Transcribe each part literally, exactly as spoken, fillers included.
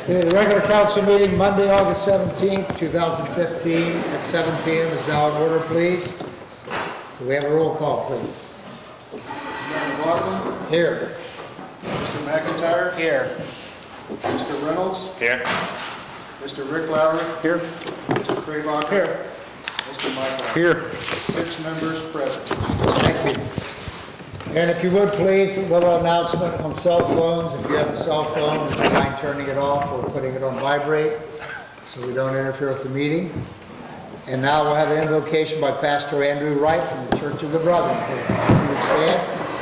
Okay, the regular council meeting, Monday, August seventeenth, two thousand fifteen, at seven P M is now in order, please. Do we have a roll call, please? Mister Laughlin? Here. Mister McIntyre? Here. Mister Reynolds? Here. Mister Rick Lowry? Here. Mister Craybacher? Here. Mister Mike Lowry? Here. Six members present. Thank you. And if you would, please, a little announcement on cell phones. If you have a cell phone, would you mind turning it off or putting it on vibrate so we don't interfere with the meeting? And now we'll have an invocation by Pastor Andrew Wright from the Church of the Brethren. If you would stand.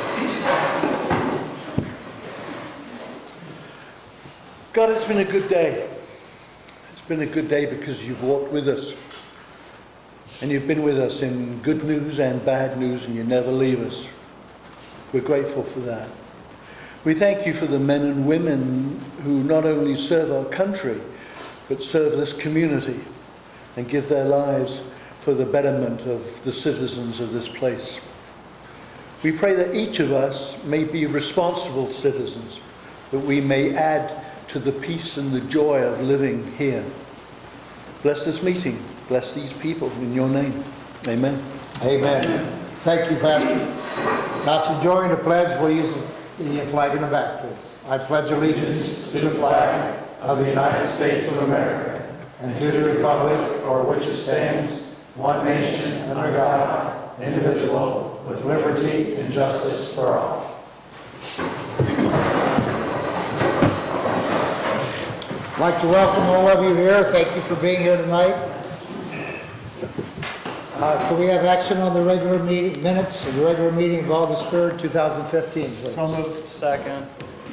God, it's been a good day. It's been a good day because you've walked with us. And you've been with us in good news and bad news, and you never leave us. We're grateful for that. We thank you for the men and women who not only serve our country, but serve this community and give their lives for the betterment of the citizens of this place. We pray that each of us may be responsible citizens, that we may add to the peace and the joy of living here. Bless this meeting. Bless these people in your name. Amen. Amen. Thank you, Pastor. Now, to join the pledge, we'll use the flag in the back, please. I pledge allegiance to the flag of the United States of America and to the republic for which it stands, one nation, under God, indivisible, with liberty and justice for all. I'd like to welcome all of you here. Thank you for being here tonight. Uh, Can we have action on the regular meeting minutes of the regular meeting of August third, two thousand fifteen, please? So moved. Second.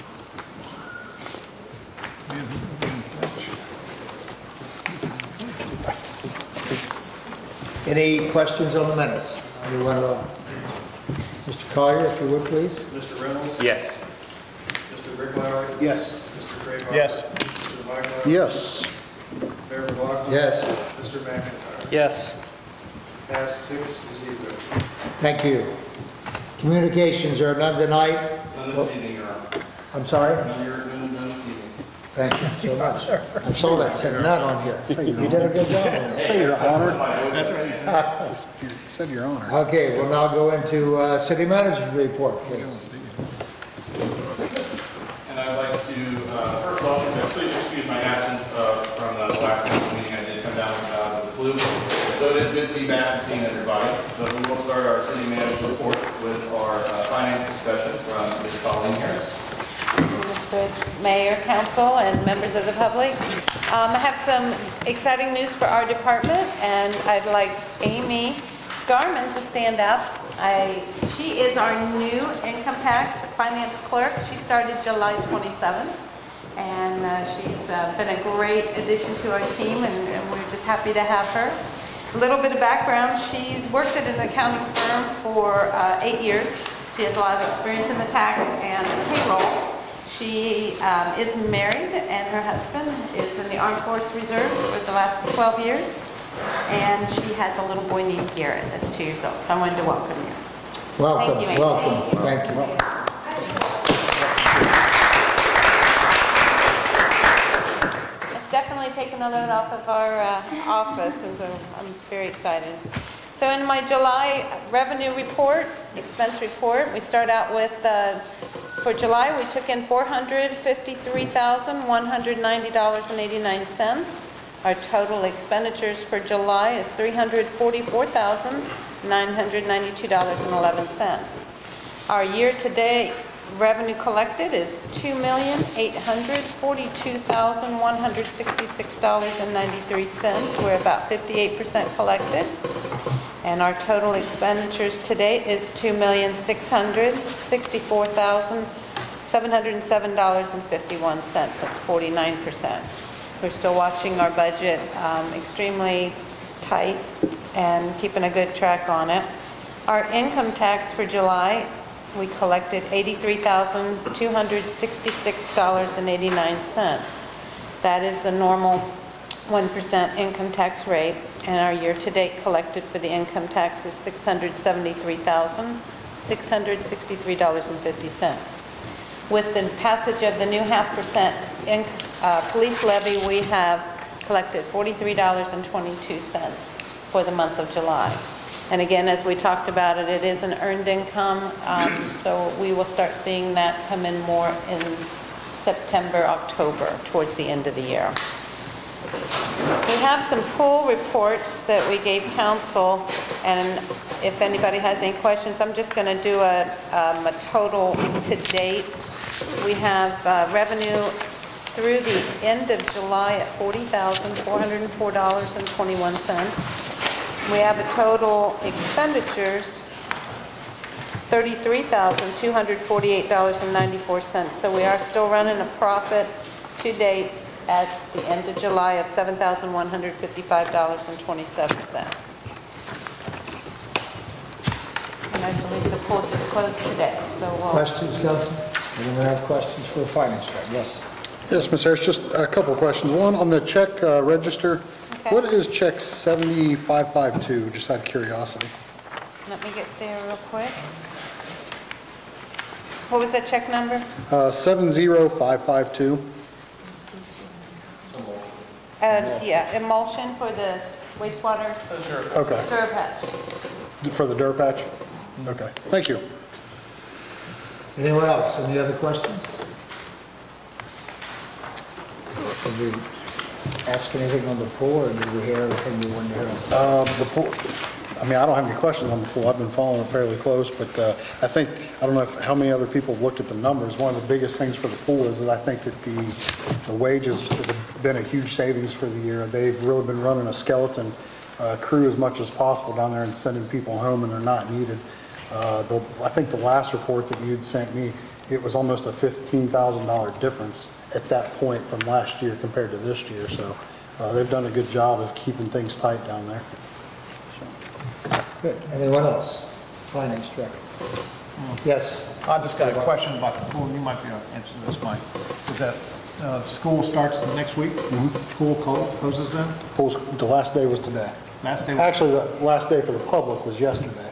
Any questions on the minutes? Anyone, uh, Mister Collier, if you would, please. Mister Reynolds? Yes. Mister Rick Lowry? Yes. Mister Craybacher? Yes. Mister Mike Lowry? Yes. Mayor McLaughlin? Yes. Mister McIntyre? Yes. Passed six to zero. Thank you. Communications are none tonight. None this evening, Your Honor. I'm sorry? None, your- none, none this evening. Thank you so much. I saw that, said none on here. You did a good job on that. Say your honor. Said your honor. Okay, we'll now go into uh, city manager's report, please. And I'd like to, uh, first off, please excuse my absence uh, from the last council meeting. I did come down uh, with the flu. So it is good to be back and seeing everybody. So we will start our city manager's report with our uh, finance discussion from Miz Colleen Harris. Mister Mayor, Council, and members of the public. Um, I have some exciting news for our department, and I'd like Amy Garman to stand up. I, she is our new income tax finance clerk. She started July twenty-seventh, and uh, she's uh, been a great addition to our team, and, and we're just happy to have her. A little bit of background, she's worked at an accounting firm for uh, eight years. She has a lot of experience in the tax and the payroll. She um, is married, and her husband is in the Armed Force Reserve for the last twelve years. And she has a little boy named Garrett that's two years old. So I wanted to welcome you. Welcome, Thank you, Amy. welcome. Thank you. It's definitely taken a load off of our uh, office, and so I'm very excited. So in my July revenue report, expense report, we start out with, uh, for July, we took in four hundred fifty-three thousand one hundred ninety dollars and eighty-nine cents. Our total expenditures for July is three hundred forty-four thousand nine hundred ninety-two dollars and eleven cents. Our year-to-date revenue collected is two million eight hundred forty-two thousand one hundred sixty-six dollars and ninety-three cents. We're about fifty-eight percent collected. And our total expenditures to date is two million six hundred sixty-four thousand seven hundred seven dollars and fifty-one cents. That's forty-nine percent. We're still watching our budget um, extremely tight and keeping a good track on it. Our income tax for July, we collected eighty-three thousand two hundred sixty-six dollars and eighty-nine cents. That is the normal one percent income tax rate, and our year-to-date collected for the income tax is six hundred seventy-three thousand six hundred sixty-three dollars and fifty cents. with the passage of the new half percent in, uh, police levy, we have collected forty-three dollars and twenty-two cents for the month of July. And again, as we talked about it, it is an earned income, um, so we will start seeing that come in more in September, October, towards the end of the year. We have some pool reports that we gave council, and if anybody has any questions, I'm just going to do a, um, a total to date. We have uh, revenue through the end of July at forty thousand four hundred four dollars and twenty-one cents. We have a total expenditures, thirty-three thousand two hundred forty-eight dollars and ninety-four cents. So we are still running a profit to date at the end of July of seven thousand one hundred fifty-five dollars and twenty-seven cents. And I believe the pool just closed today, so we'll... Questions, Council? Anyone have questions for the finance director? Yes. Yes, Miz Harris, just a couple of questions. One, on the check uh, register, Okay. what is check seventy-five fifty-two, just out of curiosity? Let me get there real quick. What was that check number? Uh, seven zero five five two. Uh, yeah, emulsion for the wastewater Okay, sewer patch. for the dirt patch? Okay, thank you. Anyone else? Any other questions? Did we ask anything on the pool, or did we hear everything you wanted to hear? Uh, The pool, I mean, I don't have any questions on the pool. I've been following it fairly close, but uh, I think, I don't know if, how many other people have looked at the numbers. One of the biggest things for the pool is that I think that the, the wages has been a huge savings for the year. They've really been running a skeleton uh, crew as much as possible down there and sending people home, and they're not needed. Uh, the, I think the last report that you'd sent me, it was almost a fifteen thousand dollar difference at that point from last year compared to this year. So uh, they've done a good job of keeping things tight down there. Good. Anyone else? Finance director? Yes. I just got a question about the pool, and you might be able to answer this, Mike. Is that, uh, school starts next week? Pool clo- closes then? Pool's, the last day was today. Last day? Actually, the last day for the public was yesterday.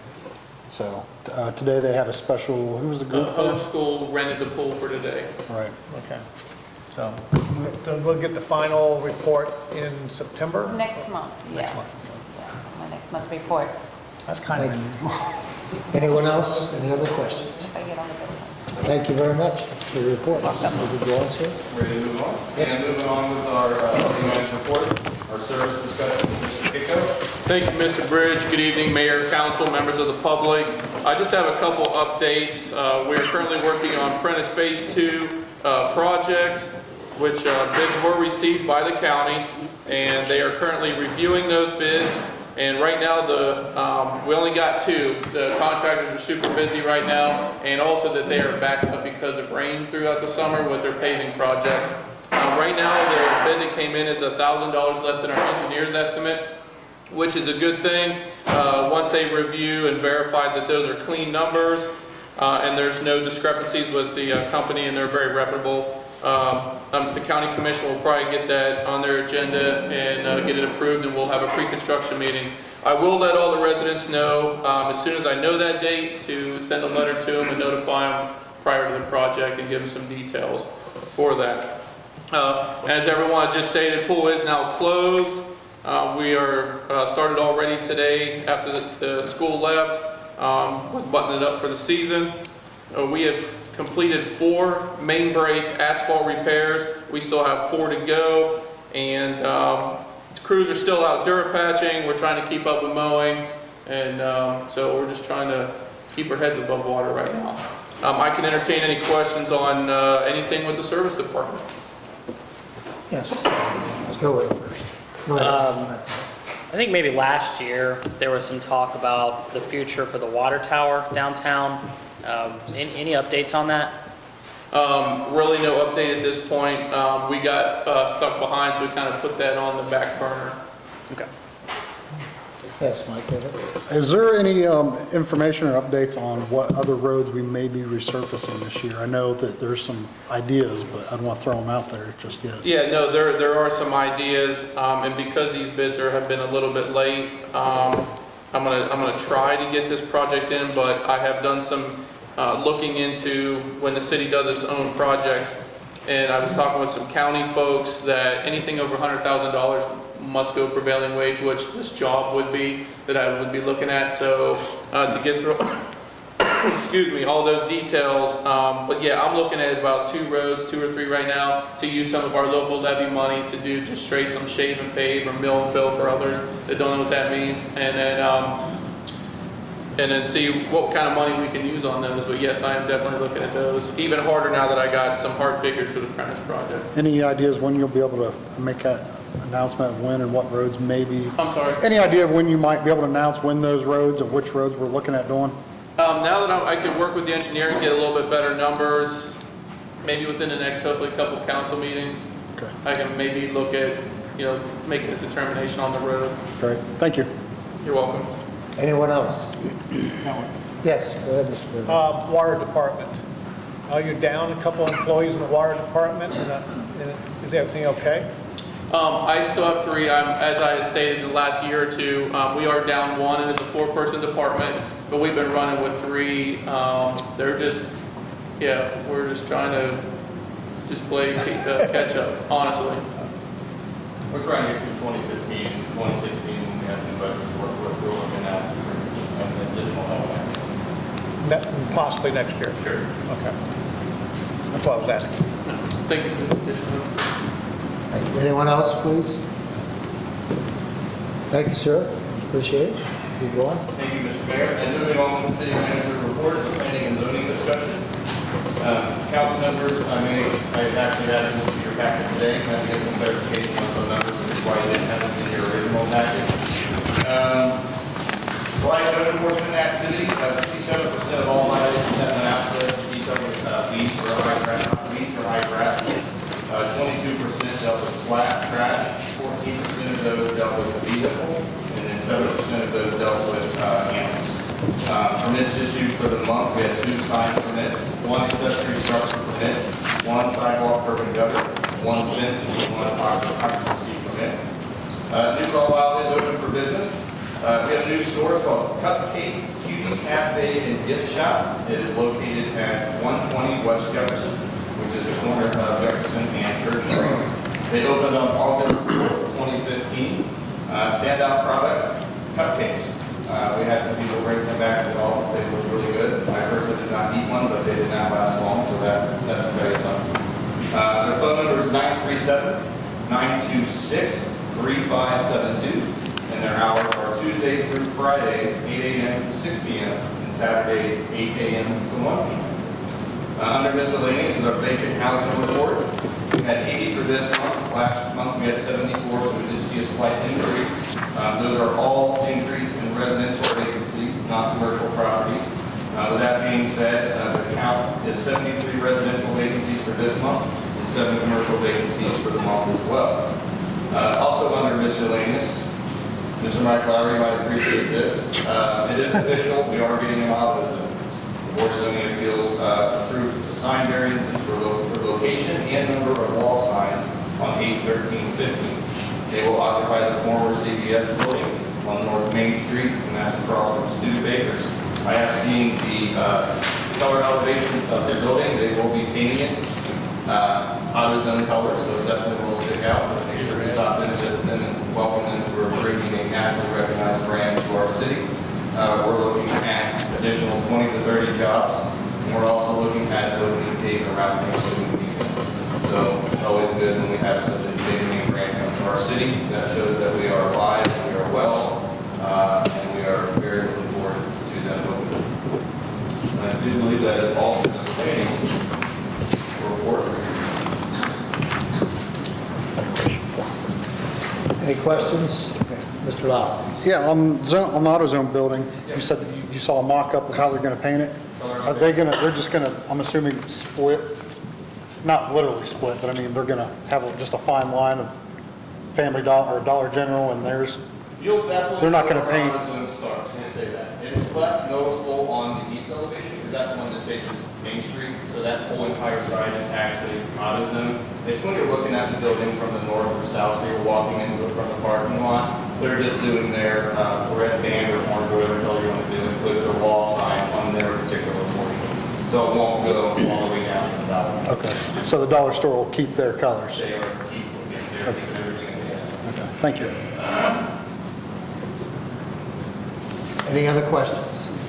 So uh, today they had a special, who was the Uh, group? Home School rented the pool for today. Right. Okay. So, we'll- we'll get the final report in September? Next month, yeah. Next month. Yeah, my next month report, That's kind of Thank you. unusual. Anyone else? Any other questions? if I get on the bill. Thank you very much for your report. Mister Jones here. Ready to move on? Yes. And moving on with our uh, city manager report, our service discussion, Mister Kiko. Thank you, Mister Bridge. Good evening, Mayor, Council, members of the public. I just have a couple updates. Uh, We are currently working on Prentice Phase Two uh, project, which uh, bids were received by the county, and they are currently reviewing those bids. And right now, the um, we only got two. The contractors are super busy right now, and also that they are backed up because of rain throughout the summer with their paving projects. Um, right now, the bid that came in is one thousand dollars less than our engineer's estimate, which is a good thing. Uh, once they review and verify that those are clean numbers, uh, and there's no discrepancies with the uh, company, and they're very reputable. Um, um, the county commission will probably get that on their agenda and uh, get it approved, and we'll have a pre-construction meeting. I will let all the residents know um, as soon as I know that date to send a letter to them and notify them prior to the project and give them some details for that. Uh, as everyone just stated, pool is now closed. Uh, we are uh, started already today after the, the school left, um, with buttoning it up for the season. Uh, we have completed four main break asphalt repairs. We still have four to go, and um, the crews are still out dirt patching. We're trying to keep up with mowing, and um, so we're just trying to keep our heads above water right now. Um, I can entertain any questions on uh, anything with the service department. Yes. Let's go with it first. Go ahead. Um, I think maybe last year, there was some talk about the future for the water tower downtown. Um, any, any updates on that? Um, really no update at this point. Um, we got uh, stuck behind, so we kind of put that on the back burner. Okay. Yes, Mike, go ahead. Is there any um, information or updates on what other roads we may be resurfacing this year? I know that there's some ideas, but I don't want to throw them out there just yet. Yeah, no, there there are some ideas, um, and because these bids are have been a little bit late, um, I'm gonna I'm gonna try to get this project in, but I have done some uh, looking into when the city does its own projects. And I was talking with some county folks that anything over one hundred thousand dollars must go prevailing wage, which this job would be, that I would be looking at. So uh, to get through, excuse me, all those details. Um, but yeah, I'm looking at about two roads, two or three right now, to use some of our local levy money to do just straight some shave and pave or mill and fill for others that don't know what that means. And then, um, and then see what kind of money we can use on those. But yes, I am definitely looking at those. Even harder now that I got some hard figures for the Prentice project. Any ideas when you'll be able to make that announcement of when and what roads maybe? I'm sorry. Any idea of when you might be able to announce when those roads or which roads we're looking at doing? Um, now that I'm, I can work with the engineer and get a little bit better numbers, maybe within the next hopefully couple council meetings, Okay, I can maybe look at, you know, making a determination on the road. great. Thank you. You're welcome. Anyone else? Now, Yes, go ahead, Mister Burnett. uh, Water department. Are you down a couple employees in the water department? Is that- is everything okay? Um, I still have three. I'm, as I had stated in the last year or two, um, we are down one and it's a four-person department, but we've been running with three. Um, they're just, yeah, we're just trying to just play keep, uh, catch up, honestly. We're trying to get through twenty fifteen, twenty sixteen, when we have the budget to work with, we're looking at an additional help. Ne- Possibly next year? Sure. Okay. That's what I was asking. Thank you for the additional. Thank you. Anyone else, please? Thank you, sir. Appreciate it. Keep going. Thank you, Mister Mayor. And moving on to the city manager report, is a planning and zoning discussion. Um, Council members, I may, I've actually added this to your packet today, and I get some clarification on some numbers, which is why you didn't have it in your original packet. Um, Light code enforcement activity, uh, fifty-seven percent of all violations have been out to each other, uh, weeds or high grass, weeds or high grass. Uh, twenty-two percent dealt with flat trash, fourteen percent of those dealt with the vehicle, and then seven percent of those dealt with, uh, animals. Uh, permits issued for the month, we had two sign permits, one accessory structure permit, one sidewalk curb and gutter, one fence, and one occupancy permit. Uh, new call out is open for business. Uh, we have a new store called Cupcake Cutie Cafe and Gift Shop. It is located at one twenty West Jefferson, which is the corner of Jefferson and Church Street. They opened on August fourth, twenty fifteen. Uh, standout product, cupcakes. Uh, we had some people bring some back to the office. They looked really good. I personally did not eat one, but they did not last long, so that, that should tell you something. Uh, their phone number is nine three seven, nine two six, three five seven two. And their hours are Tuesday through Friday, eight A M to six P M, and Saturdays, eight A M to one P M Uh, under miscellaneous is our vacant housing report. We had eighty for this month. Last month we had seventy-four, so we did see a slight increase. Um, those are all increase in residential vacancies, not commercial properties. Uh, with that being said, uh, the count is seventy-three residential vacancies for this month and seven commercial vacancies for the month as well. Uh, also under miscellaneous, Mister Mike Lowry might appreciate this. Uh, it is official. We are getting an auto zone. The Board of Zoning Appeals uh, approved the sign variances for, lo for location and number of wall signs on eight thirteen fifteen. They will occupy the former C V S building on North Main Street, and that's across from Studebakers. I have seen the uh, color elevation of the building. They will be painting it uh, AutoZone colors, so it definitely will stick out. But make sure to stop in and visit them and welcome them for bringing a nationally recognized brand to our city. Uh, we're looking at additional twenty to thirty jobs, and we're also looking at building and paving around Thanksgiving weekend. So it's always good when we have such a big name brand come to our city. That shows that we are alive, we are well, uh, and we are very looking forward to that opening. And I do believe that is all for the planning report. Any questions? Mister Lau? Yeah, on zone, on the AutoZone building, you said that you, you saw a mock-up of how they're gonna paint it? Are they gonna, they're just gonna, I'm assuming, split, not literally split, but I mean, they're gonna have a- just a fine line of Family Dollar, or Dollar General, and theirs? You'll definitely. They're not gonna know where paint- AutoZone starts, we'll say that. It is less noticeable on the east elevation, because that's the one that faces Main Street, so that whole entire side is actually AutoZone. It's when you're looking at the building from the north or south, so you're walking into it from the parking lot, they're just doing their uh, red band or orange, whatever the hell you want to do, with their wall sign on their particular portion. so it won't go all the way down to the bottom. Okay, so the dollar store will keep their colors. They are keep, they're keeping everything the same. Okay, thank you. Any other questions?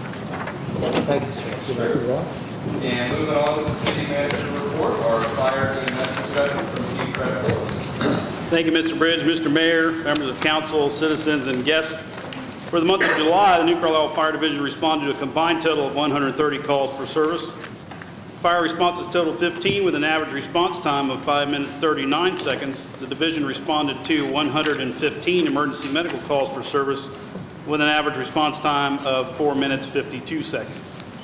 Thank you, sir. Would you like to go on? And moving on to the city manager report, our fire E M S discussion from Chief Craig Phillips. Thank you, Mister Bridge, Mister Mayor, members of council, citizens, and guests. For the month of July, the New Carlisle Fire Division responded to a combined total of one hundred thirty calls for service. Fire responses totaled fifteen with an average response time of five minutes thirty-nine seconds. The division responded to one hundred fifteen emergency medical calls for service with an average response time of four minutes fifty-two seconds.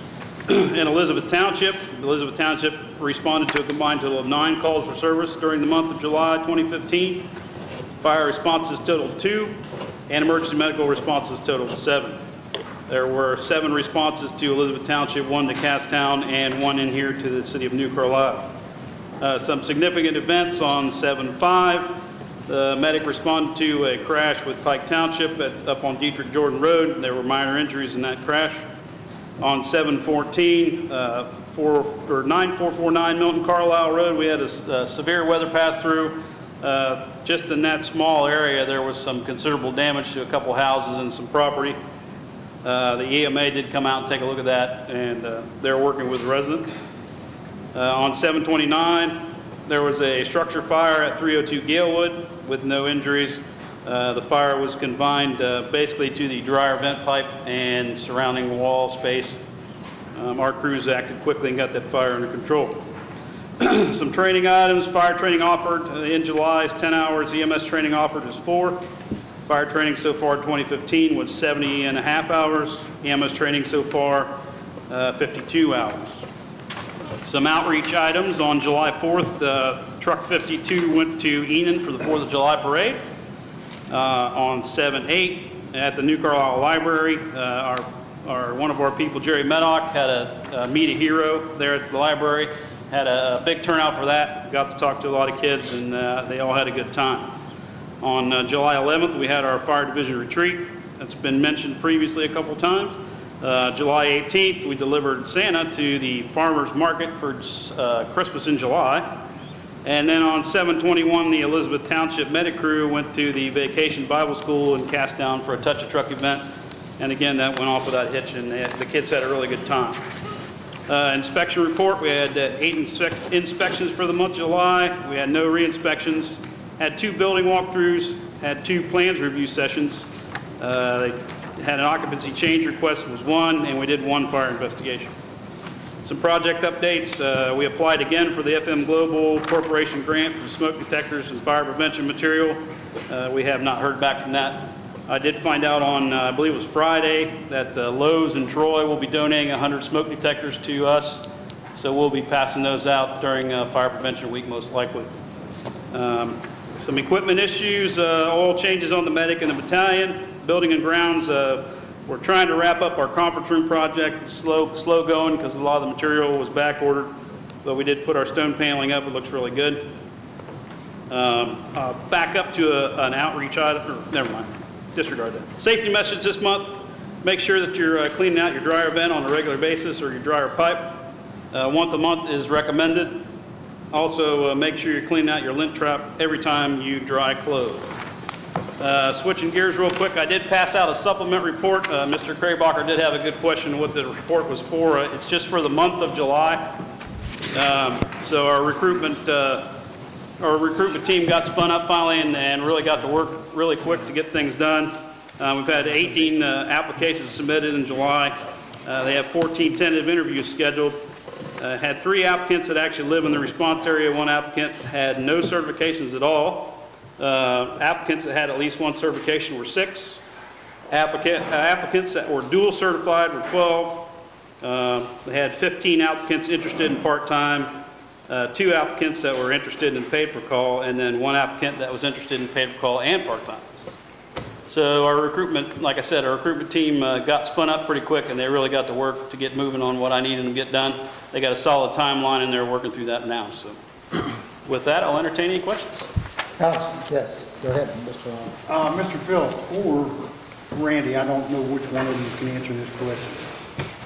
In Elizabeth Township, Elizabeth Township responded to a combined total of nine calls for service during the month of July twenty fifteen. Fire responses totaled two, and emergency medical responses totaled seven. There were seven responses to Elizabeth Township, one to Casstown, and one in here to the city of New Carlisle. Uh, some significant events on seven five. The medic responded to a crash with Pike Township at, up on Dietrich Jordan Road. There were minor injuries in that crash. On seven fourteen, uh, four, or nine four four nine Milton Carlisle Road, we had a, a severe weather pass through. Uh, just in that small area, there was some considerable damage to a couple houses and some property. Uh, the E M A did come out and take a look at that, and uh, they're working with residents. Uh, on seven twenty-nine, there was a structure fire at three oh two Galewood with no injuries. Uh, the fire was confined uh, basically to the dryer vent pipe and surrounding wall space. Um, our crews acted quickly and got that fire under control. Some training items. Fire training offered in July is ten hours. E M S training offered is four. Fire training so far in twenty fifteen was seventy and a half hours. E M S training so far, uh, fifty-two hours. Some outreach items. On July fourth, uh, Truck fifty-two went to Enon for the fourth of July parade. Uh, on seven eight, at the New Carlisle Library, uh, our, our, one of our people, Jerry Meddock, had a, a Meet a Hero there at the library. Had a, a big turnout for that. Got to talk to a lot of kids, and uh, they all had a good time. On uh, July eleventh, we had our fire division retreat. That's been mentioned previously a couple times. Uh, July eighteenth, we delivered Santa to the farmers market for uh, Christmas in July. And then on seven twenty-one, the Elizabeth Township Medic Crew went to the Vacation Bible School in Casstown for a Touch a Truck event. And again, that went off without hitch, and they had, the kids had a really good time. Uh, inspection report, we had uh, eight inspe inspections for the month of July. We had no re-inspections. Had two building walkthroughs, had two plans review sessions. Uh, they had an occupancy change request, was one, and we did one fire investigation. Some project updates. Uh, we applied again for the F M Global Corporation grant for smoke detectors and fire prevention material. Uh, we have not heard back from that. I did find out on, uh, I believe it was Friday, that uh, Lowe's and Troy will be donating one hundred smoke detectors to us. So we'll be passing those out during uh, Fire Prevention Week, most likely. Um, some equipment issues, uh, oil changes on the medic and the battalion. Building and grounds, uh, we're trying to wrap up our conference room project. It's slow, slow going because a lot of the material was back ordered, but we did put our stone paneling up. It looks really good. Um, uh, back up to a, an outreach item, or never mind, disregard that. Safety message this month: make sure that you're uh, cleaning out your dryer vent on a regular basis or your dryer pipe. Uh, once a month is recommended. Also, uh, make sure you're cleaning out your lint trap every time you dry clothes. Uh, switching gears real quick, I did pass out a supplement report. Uh, Mister Kraybacher did have a good question on what the report was for. Uh, it's just for the month of July. Um, so our recruitment, uh, our recruitment team got spun up finally and, and really got to work really quick to get things done. Uh, we've had eighteen uh, applications submitted in July. Uh, they have fourteen tentative interviews scheduled. Uh, had three applicants that actually live in the response area. One applicant had no certifications at all. Uh, applicants that had at least one certification were six. Applicant, uh, applicants that were dual certified were twelve. Uh, they had fifteen applicants interested in part-time, uh, two applicants that were interested in paid per call, and then one applicant that was interested in paid per call and part-time. So our recruitment, like I said, our recruitment team uh, got spun up pretty quick, and they really got to work to get moving on what I needed them to get done. They got a solid timeline, and they're working through that now. So with that, I'll entertain any questions. Council, yes, go ahead, Mister Arnold. Uh, Mister Phil or Randy, I don't know which one of you can answer this question.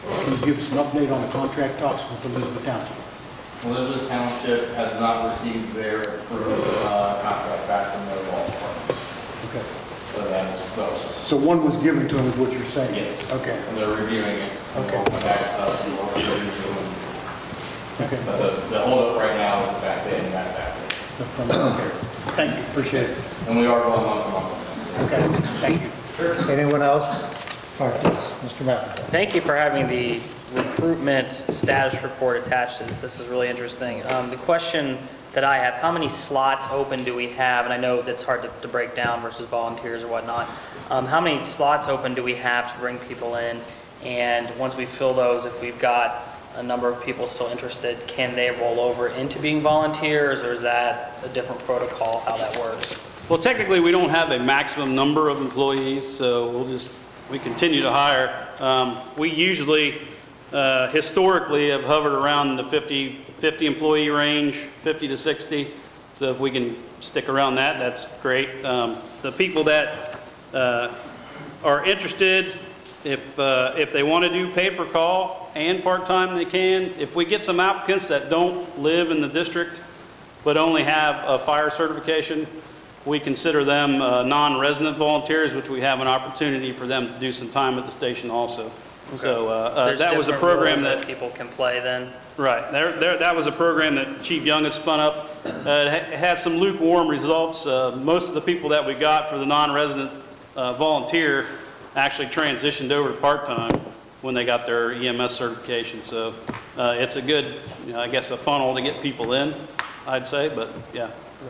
Can you give us an update on the contract talks with Elizabeth Township? Elizabeth Township has not received their approved uh, contract back from their law department. Okay. So that's close. So one was given to them, is what you're saying? Yes. Okay. And they're reviewing it. Okay. We'll come back to us and we'll review it. Okay. But the, the holdup right now is the fact they didn't back that. Okay. Thank you, appreciate it. And we are going month to month. Okay, thank you. Anyone else? All right, yes, Mister McIntyre. Thank you for having the recruitment status report attached to this. This is really interesting. Um, the question that I have, how many slots open do we have? And I know that's hard to, to break down versus volunteers or whatnot. Um, how many slots open do we have to bring people in? And once we fill those, if we've got a number of people still interested, can they roll over into being volunteers, or is that a different protocol, how that works? Well, technically, we don't have a maximum number of employees, so we'll just, we continue to hire. Um, We usually, uh, historically, have hovered around the fifty, fifty employee range, fifty to sixty. So if we can stick around that, that's great. Um, The people that uh, are interested, if, uh, if they want to do pay-per-call and part-time, they can. If we get some applicants that don't live in the district, but only have a fire certification, we consider them uh, non-resident volunteers, which we have an opportunity for them to do some time at the station also. So uh, uh, There's that was a different program roles that, people can play then? right, there, there, that was a program that Chief Young had spun up. Uh, It ha- had some lukewarm results. Uh, Most of the people that we got for the non-resident uh, volunteer actually transitioned over to part-time when they got their E M S certification. So uh, it's a good, you know, I guess, a funnel to get people in, I'd say, but yeah.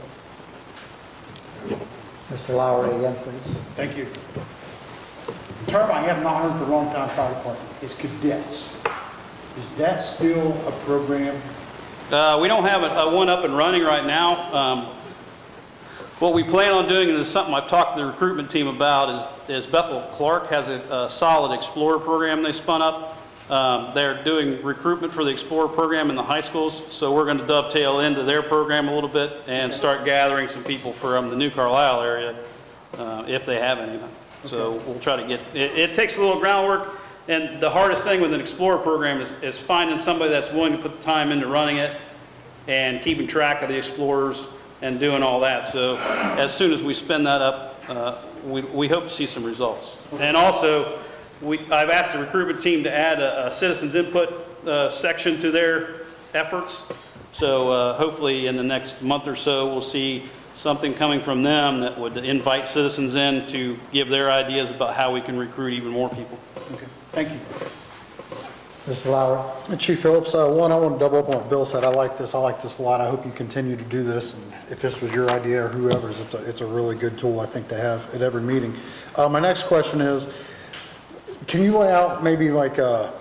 Mister Lowry again, please. Thank you. The term I have not heard for a long time, fire department, is cadets. Is that still a program? Uh, We don't have a a one up and running right now. Um, What we plan on doing, and this is something I've talked to the recruitment team about, is, is Bethel Clark has a, a solid Explorer program they spun up. Um, they're doing recruitment for the Explorer program in the high schools, so we're going to dovetail into their program a little bit and start gathering some people from the New Carlisle area, uh, if they have any. So we'll try to get, it, it takes a little groundwork, and the hardest thing with an Explorer program is, is finding somebody that's willing to put the time into running it and keeping track of the Explorers and doing all that. So as soon as we spin that up, uh, we, we hope to see some results. And also, we, I've asked the recruitment team to add a, a citizens input uh, section to their efforts. So uh, hopefully in the next month or so, we'll see something coming from them that would invite citizens in to give their ideas about how we can recruit even more people. Okay, thank you. Mister Lowry. And Chief Phillips, uh, one, I want to double up on what Bill said. I like this. I like this a lot. I hope you continue to do this. And if this was your idea or whoever's, it's a, it's a really good tool, I think, to have at every meeting. Uh, my next question is, can you lay out maybe like uh,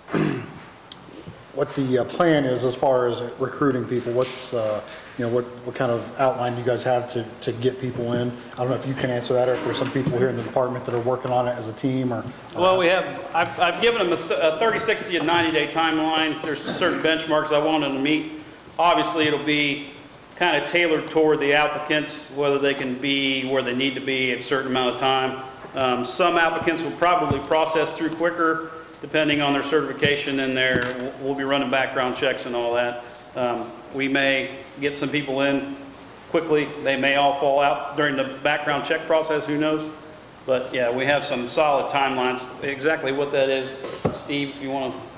what the uh, plan is as far as recruiting people? What's, uh, you know, what, what kind of outline you guys have to, to get people in? I don't know if you can answer that, or if there's some people here in the department that are working on it as a team, or. Uh, Well, we have, I've, I've given them a th- a thirty, sixty, and ninety day timeline. There's certain benchmarks I want them to meet. Obviously, it'll be kind of tailored toward the applicants, whether they can be where they need to be at a certain amount of time. Um, Some applicants will probably process through quicker, depending on their certification and their, we'll be running background checks and all that. Um, We may get some people in quickly. They may all fall out during the background check process, who knows? But yeah, we have some solid timelines. Exactly what that is, Steve, if you want to.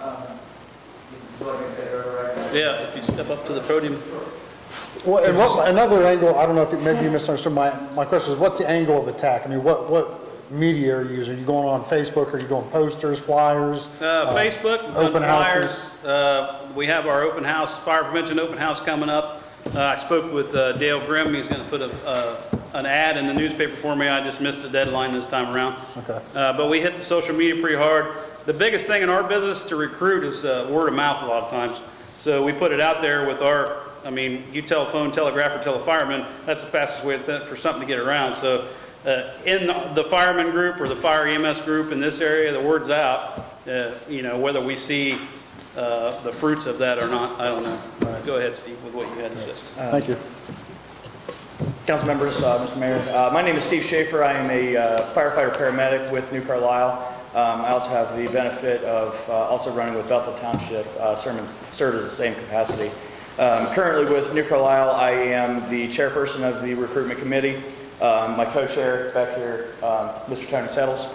Yeah, if you step up to the podium. Well, and what, another angle, I don't know if you, maybe you misunderstood my, my question is, what's the angle of attack? I mean, what, what media are you using? Are you going on Facebook? Are you doing posters, flyers? Uh, Facebook, we've done open flyers. houses? Uh, we have our open house, fire prevention open house coming up. Uh, I spoke with uh, Dale Grimm. He's going to put a, uh, an ad in the newspaper for me. I just missed the deadline this time around. Okay. Uh, but we hit the social media pretty hard. The biggest thing in our business to recruit is uh, word of mouth a lot of times. So we put it out there with our, I mean, you telephone, telegraph, or tell a fireman, that's the fastest way to th- for something to get around. So uh, in the, the fireman group or the fire E M S group in this area, the word's out. Uh, you know, whether we see uh, the fruits of that or not, I don't know. Go ahead, Steve, with what you had to say. Thank you. Council members, uh, Mister Mayor, uh, my name is Steve Schaefer. I am a uh, firefighter paramedic with New Carlisle. Uh, Um, I also have the benefit of uh, also running with Bethel Township, uh, serve serve as the same capacity. Um, Currently with New Carlisle, I am the chairperson of the recruitment committee. Um, My co-chair back here, um, Mister Tony Settles.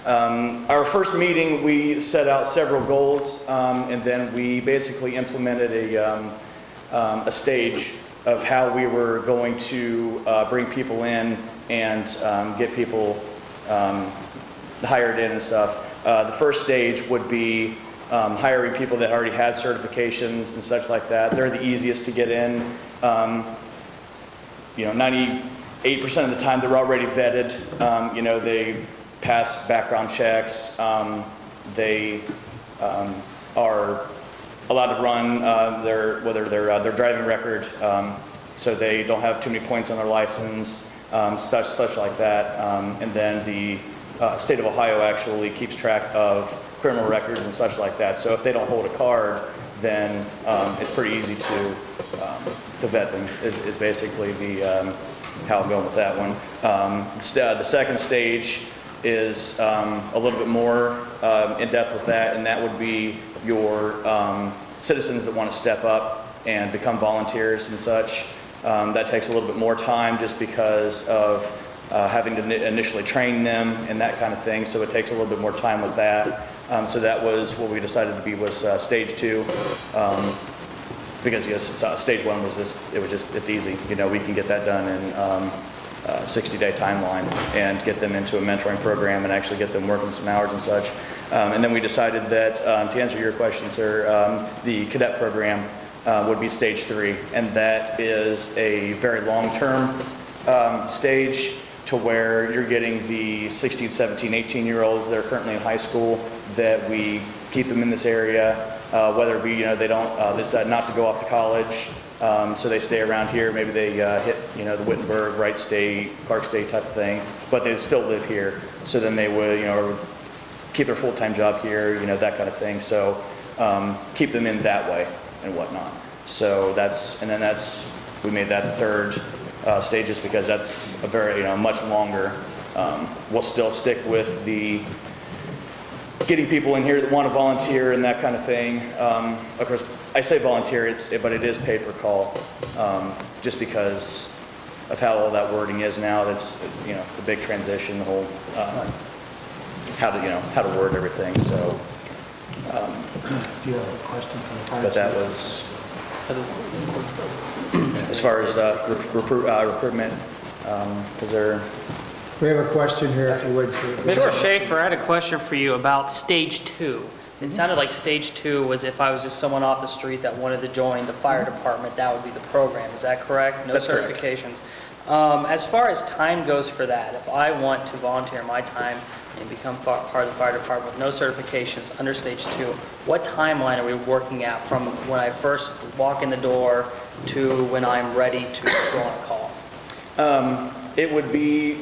Um, Our first meeting, we set out several goals, um, and then we basically implemented a, um, um, a stage of how we were going to uh, bring people in and um, get people um, hired in and stuff. Uh, The first stage would be um, hiring people that already had certifications and such like that. They're the easiest to get in. Um, You know, ninety-eight percent of the time, they're already vetted. Um, You know, they pass background checks. Um, They um, are allowed to run uh, their, whether their, uh, their driving record, um, so they don't have too many points on their license, um, such, such like that. Um, And then the uh, state of Ohio actually keeps track of criminal records and such like that. So if they don't hold a card, then um, it's pretty easy to, um, to vet them, is, is basically the, um, how I'm going with that one. Um, st- The second stage is um, a little bit more um, in-depth with that, and that would be your um, citizens that want to step up and become volunteers and such. Um, That takes a little bit more time just because of uh, having to ni- initially train them and that kind of thing, so it takes a little bit more time with that. Um, So that was what we decided to be was uh, stage two. Um, Because yes, it's, uh, stage one was just, it was just, it's easy. You know, we can get that done in um, a sixty-day timeline and get them into a mentoring program and actually get them working some hours and such. Um, And then we decided that, um, to answer your question, sir, um, the cadet program uh, would be stage three. And that is a very long-term um, stage to where you're getting the sixteen, seventeen, eighteen-year-olds that are currently in high school, that we keep them in this area. Uh, whether it be, you know, they don't, uh, they decide not to go off to college, um, so they stay around here. Maybe they uh, hit, you know, the Wittenberg, Wright State, Clark State type of thing, but they still live here. So then they would, you know, keep their full-time job here, you know, that kind of thing. So um, keep them in that way and whatnot. So that's, and then that's, we made that the third uh, stage just because that's a very, you know, much longer. Um, we'll still stick with the getting people in here that want to volunteer and that kind of thing. Um, of course, I say volunteer, it's, but it is pay per call, um, just because of how all that wording is now. That's, you know, the big transition, the whole, uh, how to, you know, how to word everything, so. um, Do you have a question from the fire But that chief? was, as far as uh, re- recruit, uh, recruitment, um, is there? We have a question here, if you would, sir. Mister Schaefer, I had a question for you about stage two. It sounded like stage two was if I was just someone off the street that wanted to join the fire department, that would be the program. Is that correct? No That's correct. certifications. Um, as far as time goes for that, if I want to volunteer my time and become fa- part of the fire department with no certifications under stage two, what timeline are we working at from when I first walk in the door to when I'm ready to go on a call? Um, It would be,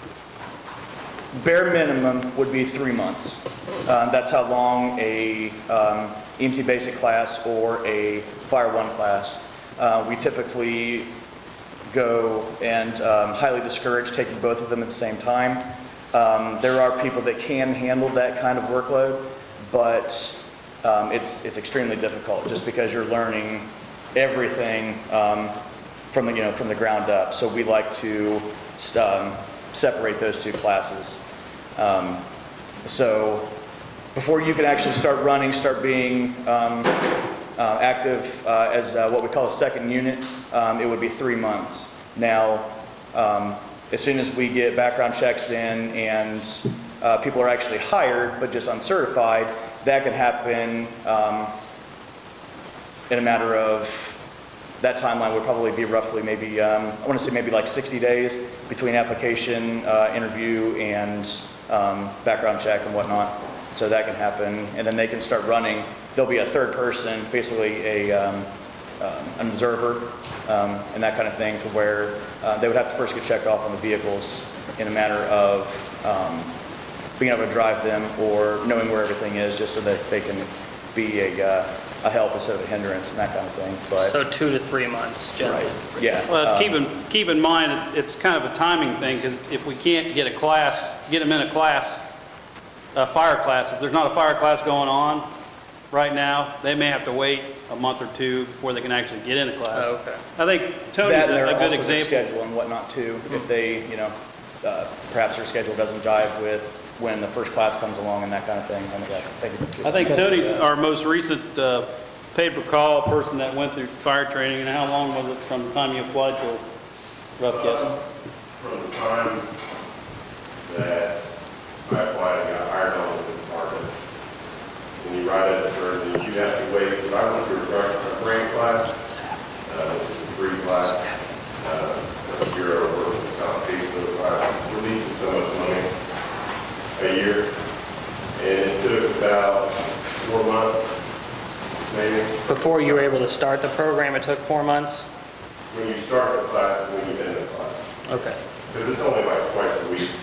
bare minimum would be three months. Uh, That's how long a um, E M T basic class or a Fire One class. Uh, We typically go and um, highly discourage taking both of them at the same time. Um, There are people that can handle that kind of workload, but um, it's it's extremely difficult just because you're learning everything um, from the, you know, from the ground up. So we like to um, separate those two classes. Um, so before you can actually start running, start being um, uh, active uh, as uh, what we call a second unit, um, it would be three months. Now, um, as soon as we get background checks in and uh, people are actually hired but just uncertified, that can happen um, in a matter of, that timeline would probably be roughly maybe, um, I want to say maybe like sixty days between application, uh, interview, and um, background check and whatnot. So that can happen, and then they can start running. There'll be a third person, basically a, um, uh, an observer, um, and that kind of thing, to where uh, they would have to first get checked off on the vehicles in a matter of um, being able to drive them or knowing where everything is, just so that they can be a, uh, a help instead of a hindrance and that kind of thing. But So two to three months generally. right, yeah. Well, um, keep in, keep in mind, it's kind of a timing thing, because if we can't get a class, get them in a class a fire class. If there's not a fire class going on right now, they may have to wait a month or two before they can actually get in a class. Oh, okay. I think Tony's That and a their a good also their example. schedule and whatnot too, if they, you know, uh, perhaps their schedule doesn't jive with when the first class comes along and that kind of thing. I think that- thank you. I think Tony's our most recent uh, pay-per-call person that went through fire training. And how long was it from the time you applied to a rough guess? From the time that I applied and got hired on with the department, when you ride at the first, and you have to wait, because I went through a grant- a grant class, uh, which is a free class, uh, the Bureau of Workers' Compensation for the class, releases so much money a year, and it took about four months, maybe. Before you were able to start the program, it took four months? When you start the class, and when you end the class. Okay. Because it's only like twice a week,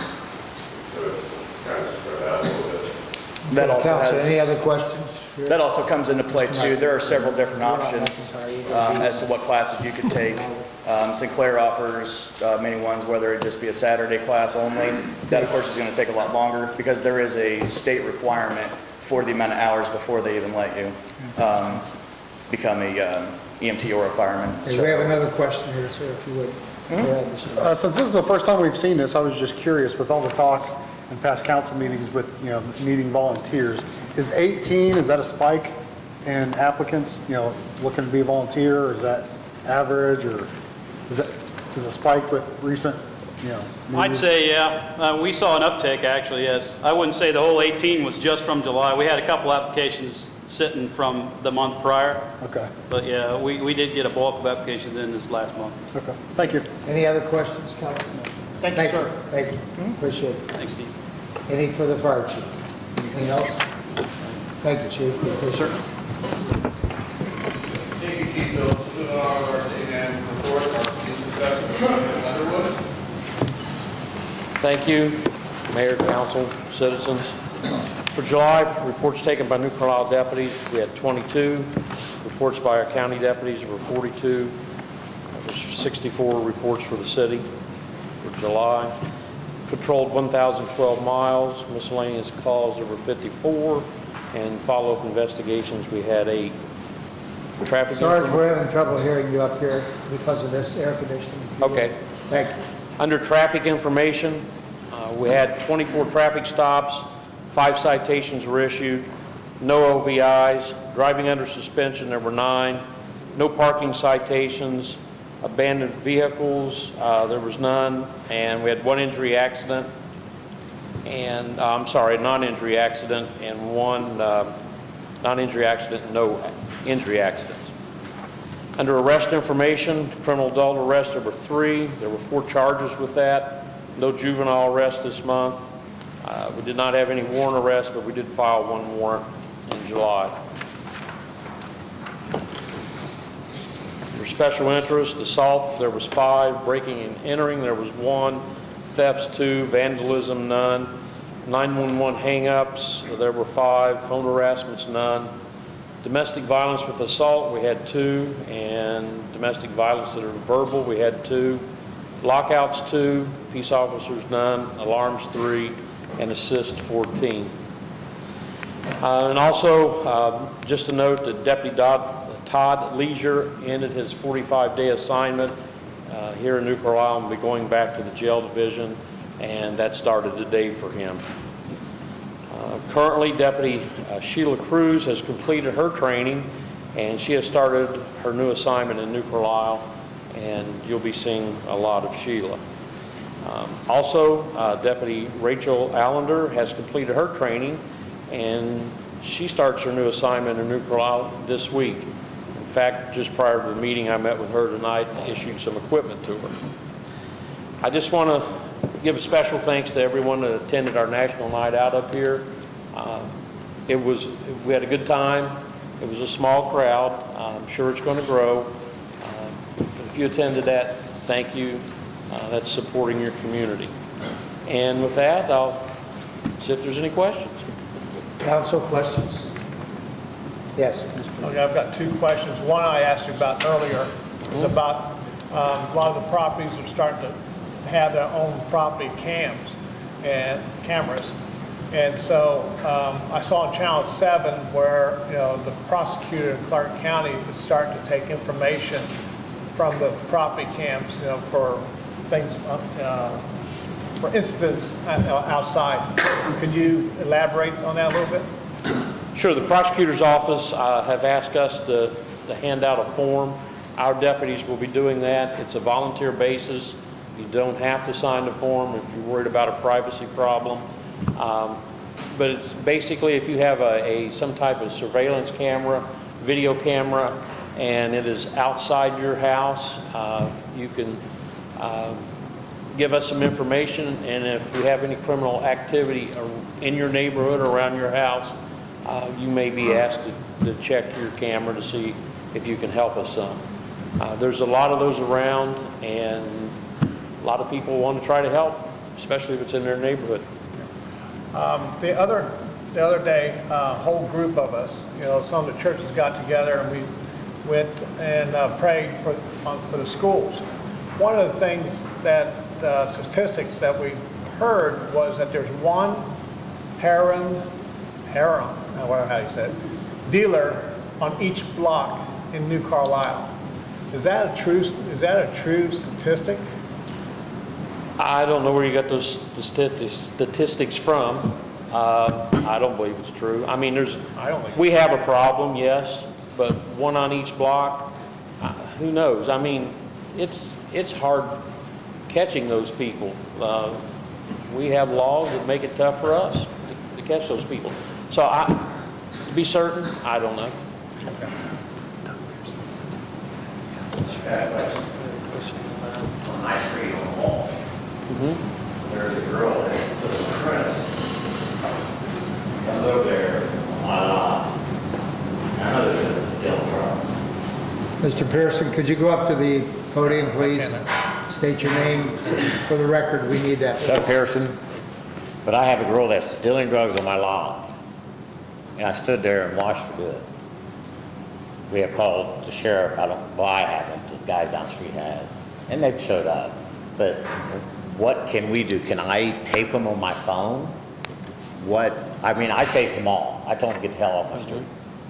so it's kind of spread out a little bit. That also Council, has- any other questions? That also comes into play too. There are several different options um, as to what classes you could take. Um, Sinclair offers uh, many ones, whether it just be a Saturday class only. That of course is going to take a lot longer because there is a state requirement for the amount of hours before they even let you um, become a um, E M T or a fireman. Hey, we have another question here, sir, if you would. Go ahead, Mister Uh, Since this is the first time we've seen this, I was just curious, with all the talk in past council meetings with, you know, meeting volunteers, is eighteen, is that a spike in applicants, you know, looking to be a volunteer, or is that average, or is that, is a spike with recent, you know? I'd meetings? say, yeah. Uh, We saw an uptick, actually, yes. I wouldn't say the whole eighteen was just from July. We had a couple applications sitting from the month prior. Okay, But yeah, we, we did get a bulk of applications in this last month. okay, thank you. Any other questions, Council? Thank you, sir. Thank you, appreciate it. Thanks, Steve. Any for the fire chief? Anything else? Thank you, chief, we appreciate it. Thank you, Chief Phillips. Moving on to our city manager report, our discussion with President Underwood. Thank you, Mayor, Council, citizens. For July, reports taken by New Carlisle deputies, we had twenty-two. Reports by our county deputies were forty-two. There's sixty-four reports for the city for July. Patrolled one thousand twelve miles, miscellaneous calls there were fifty-four, and follow-up investigations, we had eight. Traffic. Sarge, inform- we're having trouble hearing you up here because of this air conditioning. If you would. Okay. Thank you. Under traffic information, uh, we had twenty-four traffic stops, five citations were issued, no O V Is, driving under suspension, there were nine, no parking citations, abandoned vehicles, uh, there was none, and we had one injury accident, and, uh, I'm sorry, non-injury accident, and one uh, non-injury accident, and no injury accidents. Under arrest information, criminal adult arrest, there were three. There were four charges with that. No juvenile arrest this month. Uh, We did not have any warrant arrests, but we did file one warrant in July. For special interest, assault, there was five. Breaking and entering, there was one. Thefts, two. Vandalism, none. nine one one hang-ups, there were five. Phone harassments, none. Domestic violence with assault, we had two, and domestic violence that are verbal, we had two. Lockouts, two. Peace officers, none. Alarms, three. And assist, fourteen. Uh, and also, uh, just to note that Deputy Dodd, Todd Leisure ended his forty-five day assignment uh, here in New Carlisle and will be going back to the jail division, and that started today for him. Uh, currently, Deputy uh, Sheila Cruz has completed her training, and she has started her new assignment in New Carlisle, and you'll be seeing a lot of Sheila. Um, also, uh, Deputy Rachel Allender has completed her training, and she starts her new assignment in New Carlisle this week. In fact, just prior to the meeting, I met with her tonight and issued some equipment to her. I just want to give a special thanks to everyone that attended our National Night Out up here. Uh, it was, we had a good time. It was a small crowd. I'm sure it's going to grow. Uh, if you attended that, thank you. Uh, that's supporting your community. And with that, I'll see if there's any questions. Council, questions? Yes, Mister Okay, I've got two questions. One I asked you about earlier is about um, a lot of the properties are starting to have their own property cams and cameras. And so um, I saw on Channel seven where, you know, the prosecutor in Clark County is starting to take information from the property cams, you know, for things, uh, for incidents uh, outside. Can you elaborate on that a little bit? Sure, the prosecutor's office uh, have asked us to, to hand out a form. Our deputies will be doing that. It's a volunteer basis. You don't have to sign the form if you're worried about a privacy problem. Um, but it's basically if you have a, a some type of surveillance camera, video camera, and it is outside your house, uh, you can uh, give us some information, and if we have any criminal activity in your neighborhood or around your house, uh, you may be asked to, to check your camera to see if you can help us some. Uh, there's a lot of those around, and a lot of people want to try to help, especially if it's in their neighborhood. Um, the other the other day, a uh, whole group of us, you know, some of the churches got together and we went and uh, prayed for um, for the schools. One of the things that uh, statistics that we heard was that there's one heroin heroin, I don't know how you say it, dealer on each block in New Carlisle. Is that a true is that a true statistic? I don't know where you got those statistics statistics from. Uh, I don't believe it's true. I mean, there's, I don't think we have a problem, yes, but one on each block, uh, who knows? I mean, it's, it's hard catching those people. Uh, we have laws that make it tough for us to, to catch those people. So I, to be certain, I don't know. On my street on the wall, Mm-hmm. there's a girl that lives in Prentice. Comes over there on my lot. I know there's a deal drugs. Mister Pearson, could you go up to the podium, please? State your name for the record. We need that. Doug Pearson, but I have a girl that's stealing drugs on my lawn. And I stood there and watched her do it. We have called the sheriff. I don't, well, I haven't. The guy down the street has. And they've showed up. But what can we do? Can I tape them on my phone? What, I mean, I chased them all. I told them to get the hell off my street.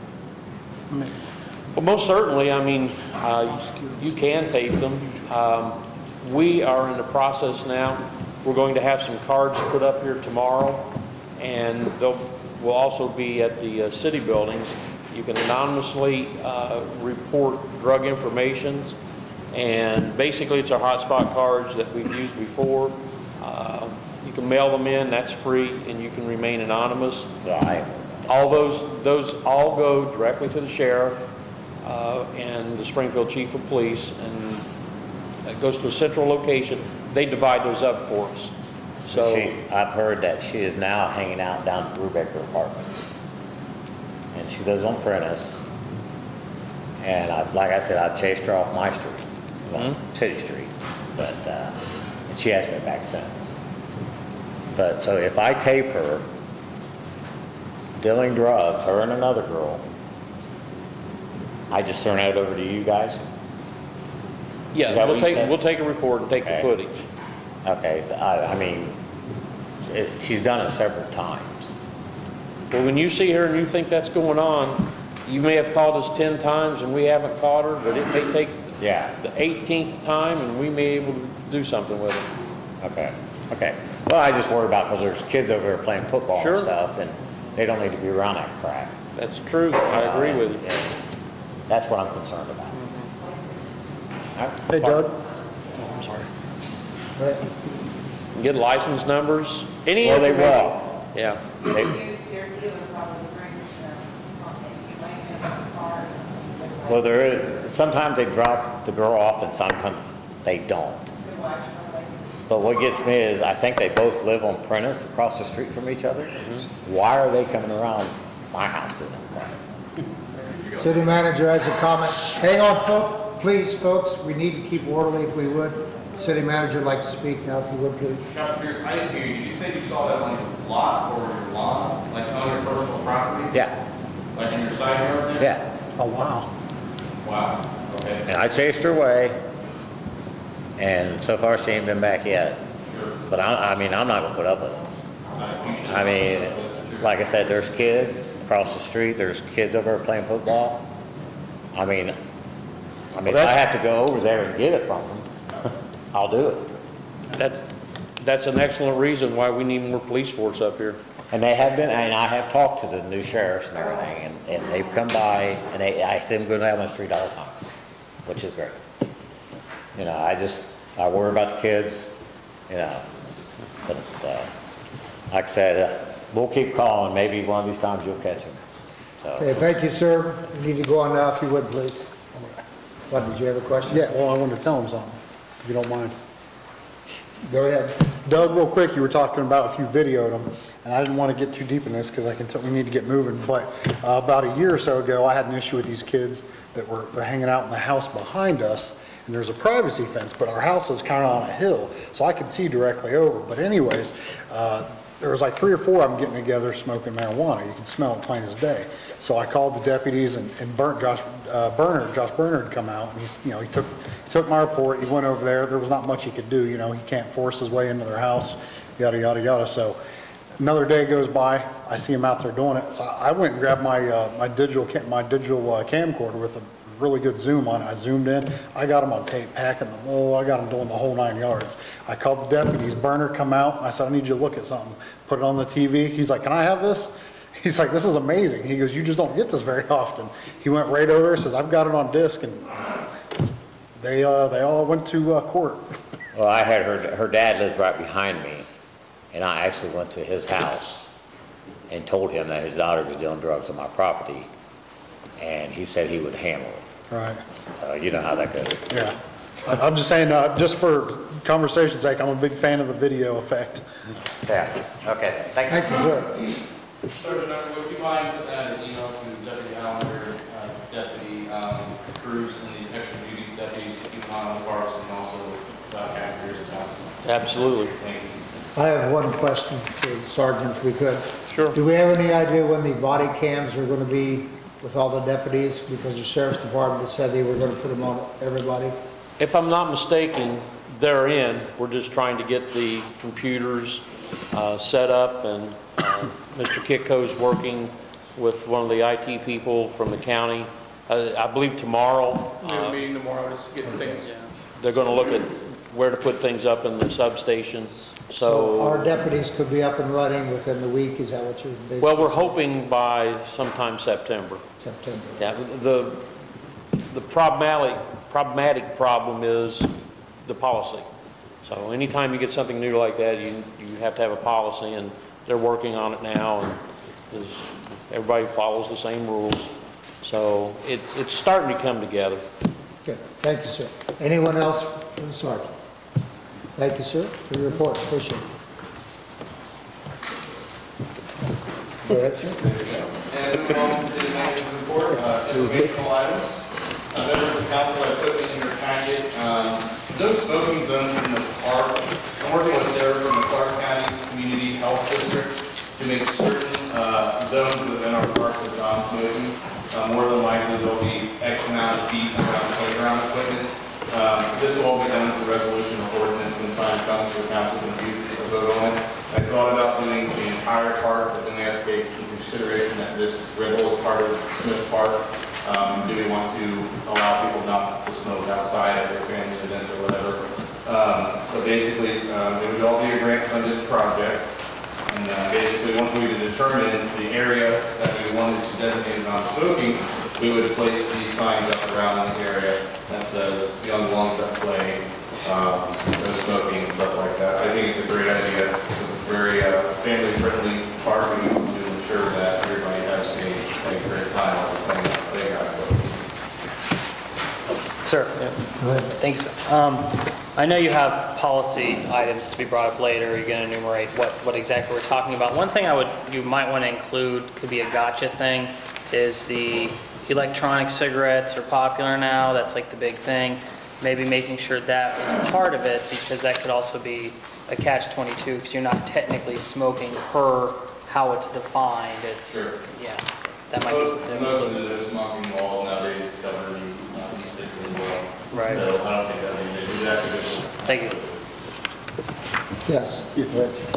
Well, most certainly, I mean, uh, you can tape them. Um, we are in the process now. We're going to have some cards put up here tomorrow, and they'll will also be at the uh, city buildings. You can anonymously uh, report drug information, and basically it's our hotspot cards that we've used before. Uh, you can mail them in, that's free, and you can remain anonymous. Right. All those, those all go directly to the sheriff uh, and the Springfield Chief of Police, and it goes to a central location. They divide those up for us. So she, I've heard that she is now hanging out down at Brubaker Apartments. And she lives on Prentice. And I, like I said, I chased her off my street, well, Mm-hmm. City Street. But, uh, and she hasn't been back since. But, so if I tape her dealing drugs, her and another girl, I just turn that over to you guys? Is yeah, that we'll what you take, said? we'll take a report and take the Okay. footage. Okay, I, I mean, it, she's done it several times. Well, when you see her and you think that's going on, you may have called us ten times and we haven't caught her, but it may take Yeah. the eighteenth time and we may be able to do something with her. Okay, okay. Well, I just worry about, because there's kids over there playing football Sure. and stuff, and they don't need to be around that crap. That's true, I agree with you. And that's what I'm concerned about. Hey, Doug? Oh, I'm sorry. Get license numbers, any Well, they information. will. Yeah. They- Well, there is, sometimes they drop the girl off and sometimes they don't. But what gets me is, I think they both live on Prentice, across the street from each other. Why are they coming around my house doing that? City manager has a comment. Hang on, folks, please, folks. We need to keep orderly if we would. City manager would like to speak now, if you would, please. Captain Pierce, I didn't hear you. Did you say you saw that on your lot or your lawn, like on your personal property? Yeah, Like in your side yard there? yeah. Oh, wow. Wow, okay. And I chased her away, and so far she ain't been back yet. Sure. But I, I mean, I'm not gonna put up with it. Uh, You should I mean, like I said, there's kids across the street, there's kids over there playing football. I mean, I mean, if I have to go over there and get it from them, I'll do it. That's, that's an excellent reason why we need more police force up here. And they have been, and I have talked to the new sheriffs and everything, and, and they've come by, and they, I see them go down the street all the time, which is great. You know, I just, I worry about the kids, you know, but, uh, like I said, uh, we'll keep calling, maybe one of these times you'll catch them, so. Okay, thank you, sir. You need to go on now if you would, please. What, did you have a question? Yeah, well, I wanted to tell him something, if you don't mind. Go ahead. Doug, real quick, you were talking about if you videoed them, and I didn't want to get too deep in this because I can tell we need to get moving, but uh, about a year or so ago, I had an issue with these kids that were they're hanging out in the house behind us, and there's a privacy fence, but our house is kind of on a hill, so I could see directly over. But anyways, uh, there was like three or four of them getting together smoking marijuana. You can smell it plain as day. So I called the deputies, and, and Burnt, Josh uh, Bernard, Josh Bernard, had come out, and he's, you know, he took took my report. He went over there. There was not much he could do. You know, he can't force his way into their house, yada yada yada. So another day goes by. I see him out there doing it. So I went and grabbed my uh, my digital ca- my digital uh, camcorder with a really good zoom on it. I zoomed in. I got him on tape, packing them. Oh, I got him doing the whole nine yards. I called the deputies. Bernard come out. And I said, I need you to look at something. Put it on the T V. He's like, can I have this? He's like, this is amazing. He goes, you just don't get this very often. He went right over there, says, I've got it on disc, and they uh, they all went to uh, court. Well, I had her, her dad lives right behind me, and I actually went to his house and told him that his daughter was doing drugs on my property, and he said he would handle it. Right. Uh, you know how that goes. Yeah. I- I'm just saying, uh, just for conversation's sake, I'm a big fan of the video effect. Yeah, okay, thank you. Thank you, sir. Sir, would you mind putting out an email to Deputy Allender, uh, Deputy um, Cruz, and the extra duty deputies to keep an eye on the parks and also uh, cafeterias in town? Absolutely. Thank you. I have one question for the sergeant, if we could. Sure. Do we have any idea when the body cams are going to be with all the deputies? Because the sheriff's department said they were going to put them on everybody. If I'm not mistaken, they're in. We're just trying to get the computers uh, set up, and uh, Mister Kitco's working with one of the I T people from the county. Uh, I believe tomorrow, We have uh, a meeting tomorrow to get things. they're going to look at where to put things up in the substations. So our So, deputies could be up and running within the week, is that what you're basically? well, we're hoping by sometime September. September. Yeah, the, the problematic, problematic problem is the policy. So anytime you get something new like that, you, you have to have a policy, and they're working on it now, and there's- everybody follows the same rules. So it's, it's starting to come together. Good, thank you, sir. Anyone else for the sergeant? Thank you, sir, for your report, appreciate it. Go ahead, sir. And moving on to the city manager's report, uh, informational items. Uh, members of the council, I put in your packet, um, no smoking zones in the park. I'm working with Sarah from the Clark County Community Health District to make certain, uh, zones within our parks as non-smoking. Uh, more than likely, there'll be X amount of feet around playground equipment. Um, this will all be done through resolution or ordinance when the time comes for council to review or vote on it. I thought about doing the entire park, but then we have to take into consideration that this Riddle is part of Smith Park. Um, do we want to allow people not to smoke outside at their family events or whatever? Um, but basically, um, it would all be a grant-funded project. And uh, basically, once we determine the area that we wanted to designate non-smoking, we would place these signs up around the area that says young lungs at play, um, no smoking and stuff like that. I think it's a great idea. It's a very uh, family-friendly park, and we want to ensure that everybody has a, a great time on the playground. Sir, thanks. Um, I know you have policy items to be brought up later. You're going to enumerate what, what exactly we're talking about. One thing I would, you might want to include, could be a gotcha thing, is the electronic cigarettes are popular now. That's like the big thing. Maybe making sure that's part of it, because that could also be a catch twenty-two, because you're not technically smoking per how it's defined. It's, Sure. yeah, that might be Most, something. most of the smoking laws nowadays cover the uh, e-cigs as well. Right. So I don't think that'd be an issue. That's a good one. Thank you. Yes, go ahead, sir.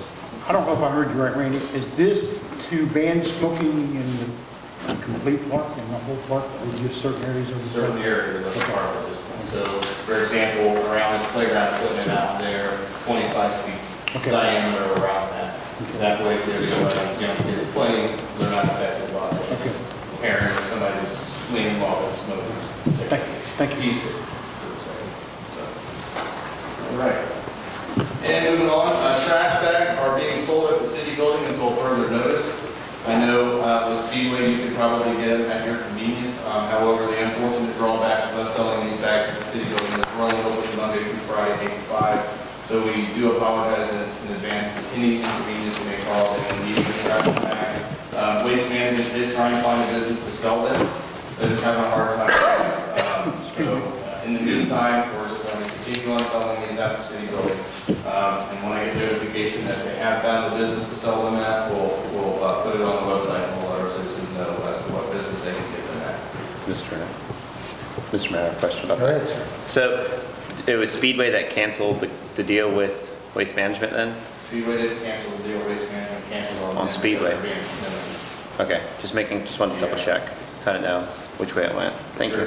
I don't know if I heard you right, Randy. Is this to ban smoking in the in complete park, in the whole park, or just certain areas of the park? Certain areas of the park at this point. So, for example, around this playground, putting it out there twenty-five feet Okay. diameter around that. That way, if there's, uh, you know, kids playing, they're not affected by Okay. parents or somebody's swinging while they're smoking. Thank you. Thank you. Piece it, per se. So, all right. And moving on, uh, trash bags are being sold at the city building until further notice. I know uh, with Speedway, you could probably get them at your convenience. Um, However, the unfortunate drawback of us selling these bags at the city building is we're only open Monday through Friday, eight to five. So we do apologize in in advance for any inconvenience we may cause and needing the trash bag. Um, Waste Management is trying to find a business to sell them. They're just having a hard time. Um, So uh, in the meantime, we're just going to continue on selling these at the city building. Um, And when I get notification that they have found a business to sell them at, we'll, we'll uh, put it on the website and we'll let our citizens know as to what business they can get them at. Mister Mister Mayor, I have a question about Go that. ahead, sir. So it was Speedway that canceled the, the deal with Waste Management then? Speedway didn't cancel the deal, Waste Management canceled on. On them. Speedway. They're being- no, Okay, just making, just wanted to double check. Sign it down, which way it went. Thank Sure. you.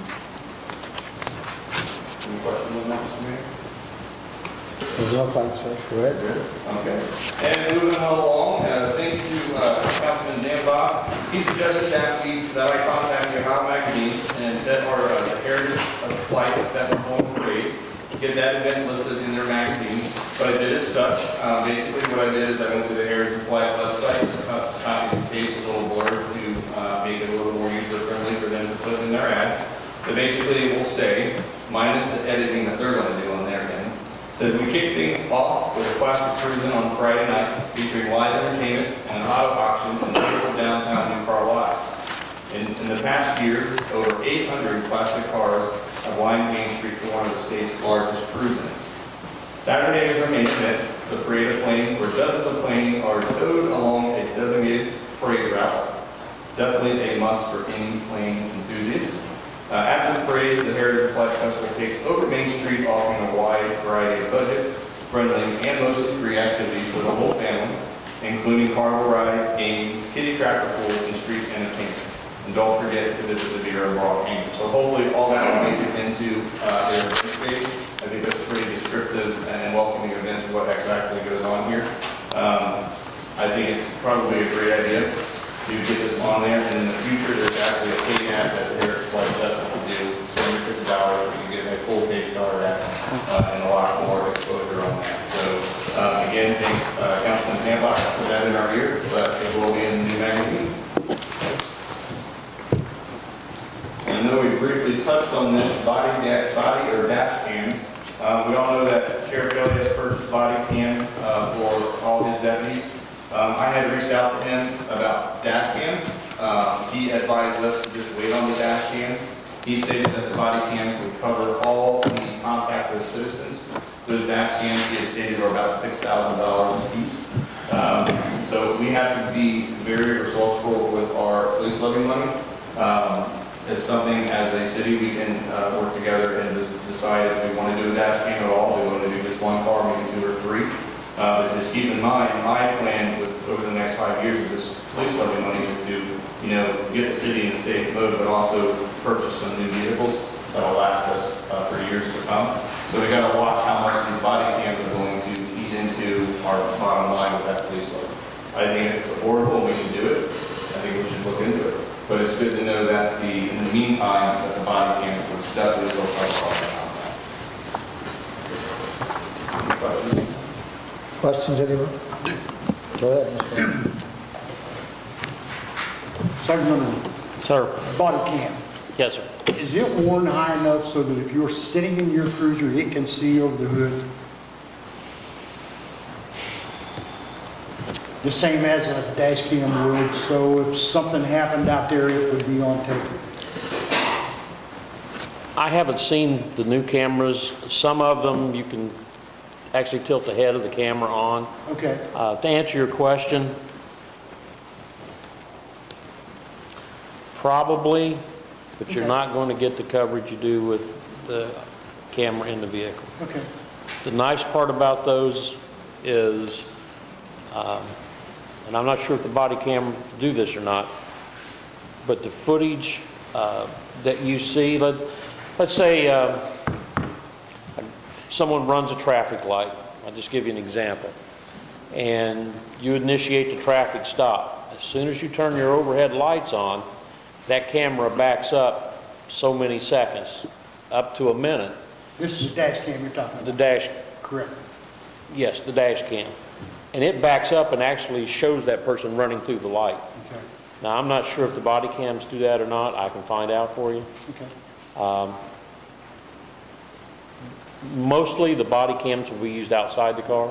Any questions on that, Mister Mayor? Does it look like, sir? Go ahead. Okay. And moving along, uh, thanks to uh, Councilman Zambach, he suggested that we, that I contact the Ohio Magazine and set our uh, the Heritage of Flight Festival and Parade, get that event listed in their magazine. But I did as such. Uh, Basically what I did is I went to the Heritage of Flight website, uh, copied and pasted a little blurb to uh, make it a little more user-friendly for them to put in their ad. But basically it will say, minus the editing that they're going to do on their end, says we kick things off with a classic cruising on Friday night featuring live entertainment and an auto auction in the beautiful downtown New Carlisle. In, in the past year, over eight hundred classic cars have lined Main Street for one of the state's largest cruise-ins. Saturday is our main event, the parade of planes, where dozens of planes are towed along a designated parade route. Definitely a must for any plane enthusiast. Uh, after the parade, the Heritage Flight Festival takes over Main Street, offering a wide variety of budget-friendly and mostly free activities for the whole family, including carnival rides, games, kiddie tractor pools, and street entertainment. And don't forget to visit the Vera Bra Hangar. So hopefully all that will make it into uh, their event page. I think that's a pretty descriptive and welcoming event to what exactly goes on here. Um, I think it's probably a great idea to get this on there, and in the future, there's actually a paid ad that the Heritage Flight Festival will do. It's two hundred fifty dollars, you can get a full page color ad, uh, and a lot more exposure on that. So, uh, again, thanks, uh, Councilman Zambach, for that in our ear, but it will be in the new magazine. And I know we briefly touched on this body dash, body or dash cams. Um, we all know that Sheriff Kelly has purchased body cams, uh, for all his deputies. Um, I had reached out to him about dash cams. Um, he advised us to just wait on the dash cams. He stated that the body cams would cover all the contact with citizens. The dash cams, he had stated, are about six thousand dollars a piece. Um, so we have to be very resourceful with our police levy money. Um, it's something as a city we can uh, work together and just decide if we want to do a dash cam at all, we want to do just one car, maybe two or three. Uh, but just keep in mind, my plan with, over the next five years with this police levy money is to, you know, get the city in a safe mode, but also purchase some new vehicles that will last us uh, for years to come. So we got to watch how much these body cams are going to eat into our bottom line with that police levy. I think it's affordable, we can do it. I think we should look into it. But it's good to know that the, in the meantime, that the body cams will definitely still cover all that. Any questions? Questions, anyone? Go ahead, Mister Aaron. Second one, Sir. body cam. Yes, sir. Is it worn high enough so that if you're sitting in your cruiser, it can see over the hood? The same as a dash cam would, so if something happened out there, it would be on tape. I haven't seen the new cameras. Some of them, you can actually tilt the head of the camera on. Okay. Uh, To answer your question, probably, but you're Okay. not going to get the coverage you do with the camera in the vehicle. Okay. The nice part about those is Um, And I'm not sure if the body cam do this or not, but the footage uh, that you see, let, let's say uh, someone runs a traffic light. I'll just give you an example. And you initiate the traffic stop. As soon as you turn your overhead lights on, that camera backs up so many seconds, up to a minute. This is the dash cam you're talking The about? dash, Correct. yes, the dash cam. And it backs up and actually shows that person running through the light. Okay. Now, I'm not sure if the body cams do that or not. I can find out for you. Okay. Um, Mostly, the body cams will be used outside the car,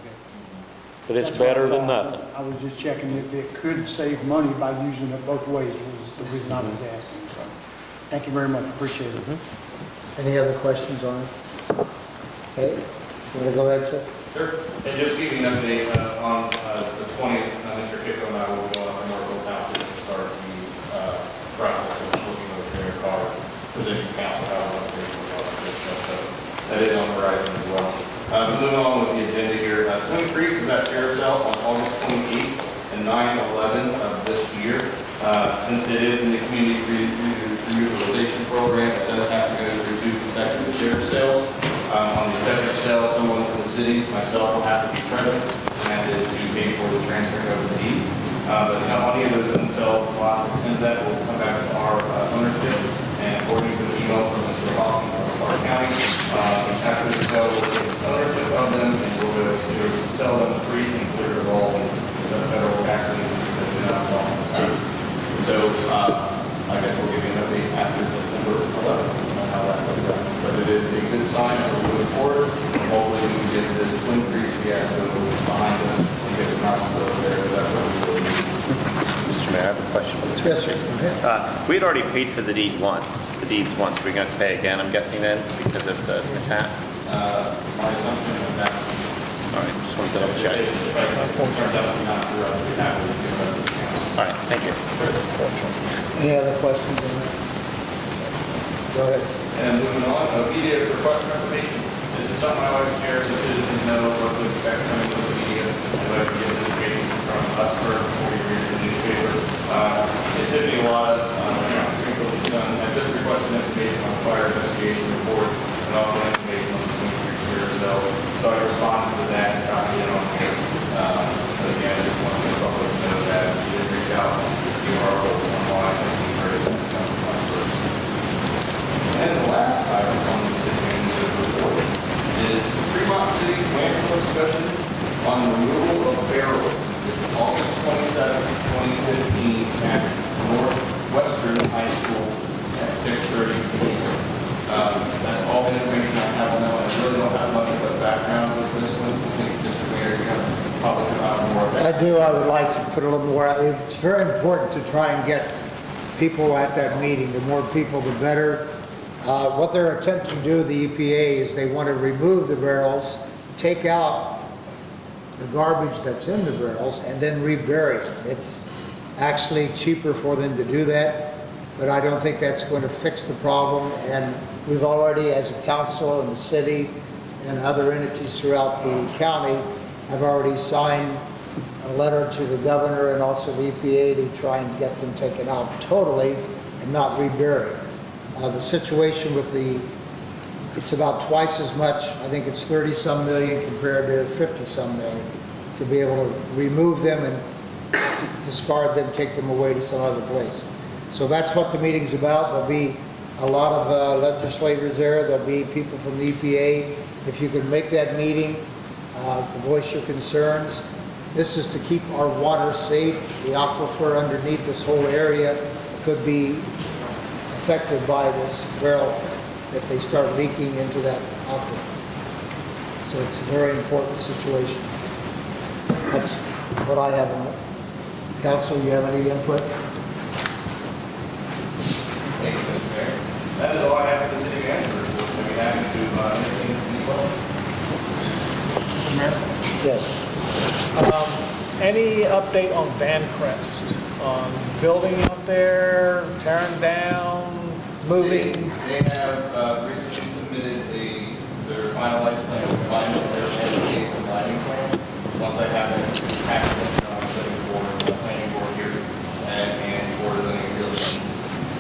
but it's That's what I better than thought. nothing. I was just checking if it could save money by using it both ways was the reason I was asking, so. Thank you very much, appreciate it. Any other questions on it? Okay, you want to go ahead, sir? Sure. And just to give you an update, uh, on uh, the twentieth, uh, Mister Kicko and I will be going up to Northville Township to start the uh, process of looking over their car, presenting council how we're going to do it. So that is on the horizon as well. Uh, moving on with the agenda here, uh, Twin Creeks is at Sheriff's Sale on August twenty-eighth and nine eleven of this year. Uh, since it is in the community re- re- reutilization program, it does have to go through two consecutive sheriff's sales. Um, on the second sale, someone from the city, myself, will have to be present, and that is to pay for the transfer of the deeds. Uh, but how many of those themselves, lots of that will come back to our uh, ownership, and according to the email from Mister Hoffman of Clark County, uh, after the sale, we'll take ownership of them, and we'll go to sell them free and clear of all the federal taxes that do not fall in the tax. So, uh, I guess we'll give you an update after September eleventh on how that plays out. But it is a good sign that we're moving forward. Hopefully we can get this Twin Creeks fiasco behind us and get some houses over there. That's what we will need. Mister Mayor, I have a question. Yes, sir. Go ahead. Uh, We had already paid for the deed once, the deeds once. We're going to pay again, I'm guessing then, because of the mishap? Uh, my assumption is that. All right, just wanted to double check. If I turns out to not through, we have to give it up to the county. All right, thank you. Any other questions on that? Go ahead. And moving on, uh, media request for information. This is something I like to share so citizens know what to expect coming from the media and what to get information from us first before you read the newspaper. Uh, it's typically a lot of, um, frequently done, and just requesting information on the fire investigation report and also information on the Twin Creeks Sheriff's Sale. So I responded to that and copied it on here. Um, but again, I just want the public to know that we did reach out to our online and we heard it come from us first. And the last item on the city manager report is Fremont City landfill discussion on removal of barrels. It's August twenty-seventh, twenty fifteen at Northwestern High School at six thirty p m Um, that's all the information I have on that one. I really don't have much of a background with this one. I think Mister Mayor, you have probably a lot more of that. I do, I would like to put a little more, it's very important to try and get people at that meeting. The more people, the better. Uh, What they're attempting to do, the E P A, is they want to remove the barrels, take out the garbage that's in the barrels, and then rebury it. It's actually cheaper for them to do that, but I don't think that's going to fix the problem. And we've already, as a council and the city and other entities throughout the county, have already signed a letter to the governor and also the E P A to try and get them taken out totally and not reburied. Uh, the situation with the, it's about twice as much, I think it's thirty some million compared to fifty some million, to be able to remove them and discard them, take them away to some other place. So that's what the meeting's about. There'll be a lot of uh, legislators there. There'll be people from the E P A. If you can make that meeting uh, to voice your concerns. This is to keep our water safe. The aquifer underneath this whole area could be affected by this barrel if they start leaking into that aquifer. So it's a very important situation. That's what I have on it. Council, you have any input? Thank you, Mister Mayor. That is all I have for the city manager report. I'd be happy to uh, entertain any questions. Mayor? Yes. Um, Any update on Vancrest? On building out there, tearing down, moving? They, they have uh, recently submitted a, their finalized plan, minus their landscape and lighting plan. Once I have it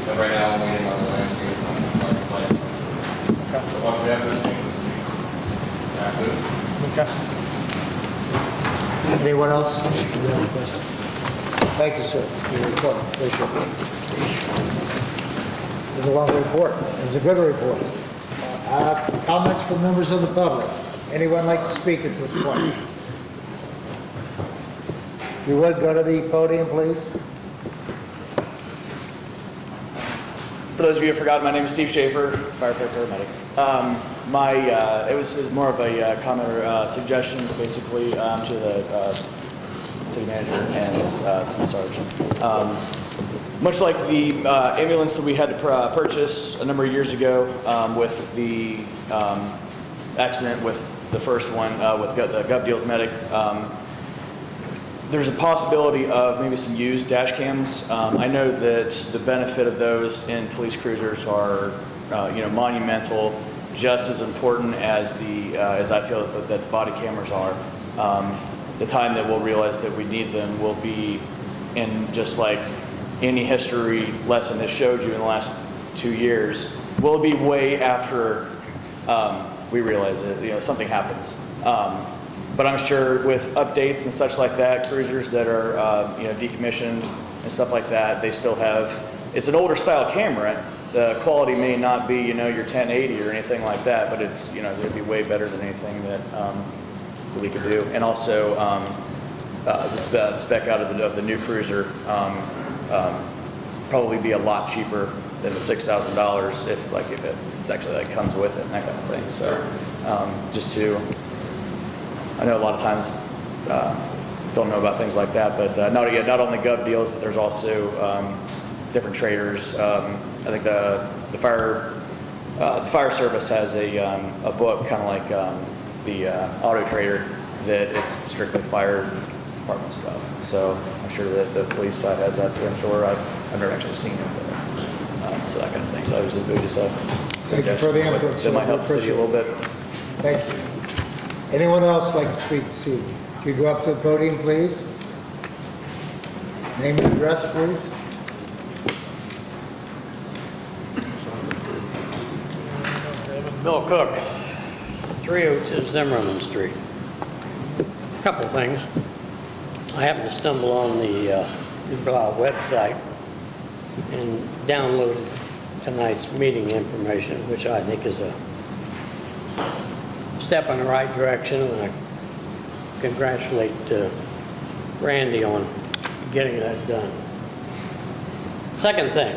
And right now, I'm waiting on the landscape plan. So once we have those things, that's it. Okay. Anyone else? Thank you, sir, for your report. Appreciate it. It was a long report. It was a good report. Uh, Comments from members of the public? Anyone like to speak at this point? If you would, go to the podium, please. For those of you who forgot, my name is Steve Schaefer, firefighter paramedic. Um, my, uh, it was, it was more of a uh, comment or uh, suggestion, basically, um, to the uh, city manager and uh, to the sergeant. Um, much like the uh, ambulance that we had to pr uh, purchase a number of years ago um, with the um, accident with the first one uh, with Go the Gov Deals Medic. Um, There's a possibility of maybe some used dash cams. Um, I know that the benefit of those in police cruisers are, uh, you know, monumental, just as important as the uh, as I feel that, that the body cameras are. Um, the time that we'll realize that we need them will be, in just like any history lesson that showed you in the last two years, will be way after um, we realize it. You know, something happens. Um, But I'm sure with updates and such like that, cruisers that are uh, you know, decommissioned and stuff like that, they still have, it's an older style camera. The quality may not be, you know, your ten eighty or anything like that, but it's, you know, it'd be way better than anything that, um, that we could do. And also um, uh, the, spe the spec out of the, of the new cruiser um, um, probably be a lot cheaper than the six thousand dollars if, like, if it it's actually like comes with it and that kind of thing. So um, just to, I know a lot of times uh, don't know about things like that, but uh, not, yeah, not only Gov Deals, but there's also um, different traders. Um, I think the the fire uh, the fire service has a um, a book kind of like um, the uh, Auto Trader that it's strictly fire department stuff. So I'm sure that the police side has that too. I'm sure I've, I've never actually seen it, but um, so that kind of thing. So it was, it was just a Thank you for the input, that might help the city a little bit. Thank you. Anyone else like to speak this evening? If you go up to the podium, please. Name and address, please. Bill Cook, three oh two Zimmerman Street. A couple of things. I happened to stumble on the uh, New Blau website and downloaded tonight's meeting information, which I think is a step in the right direction, and I congratulate uh, Randy on getting that done. Second thing,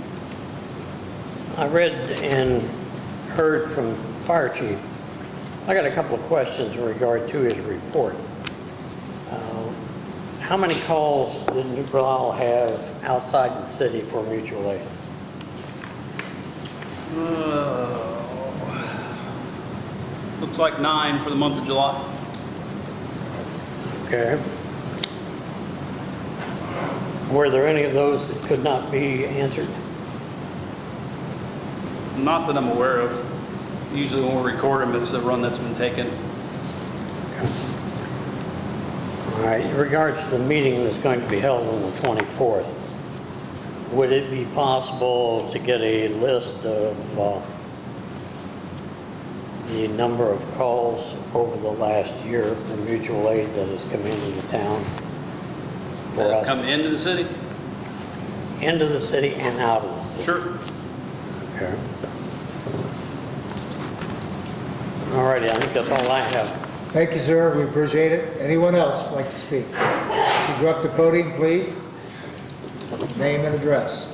I read and heard from Fire Chief. I got a couple of questions in regard to his report. Uh, how many calls did New Carlisle have outside the city for mutual aid? Uh, looks like nine for the month of July. Okay. Were there any of those that could not be answered? Not that I'm aware of. Usually when we record them, it's the run that's been taken. All right, in regards to the meeting that's going to be held on the twenty-fourth, would it be possible to get a list of uh, the number of calls over the last year for mutual aid that has come into the town? For That us? come into the city? Into the city and out of the city? Sure. Okay. All righty, I think that's all I have. Thank you, sir. We appreciate it. Anyone else like to speak? If you go up to the podium, please. Name and address.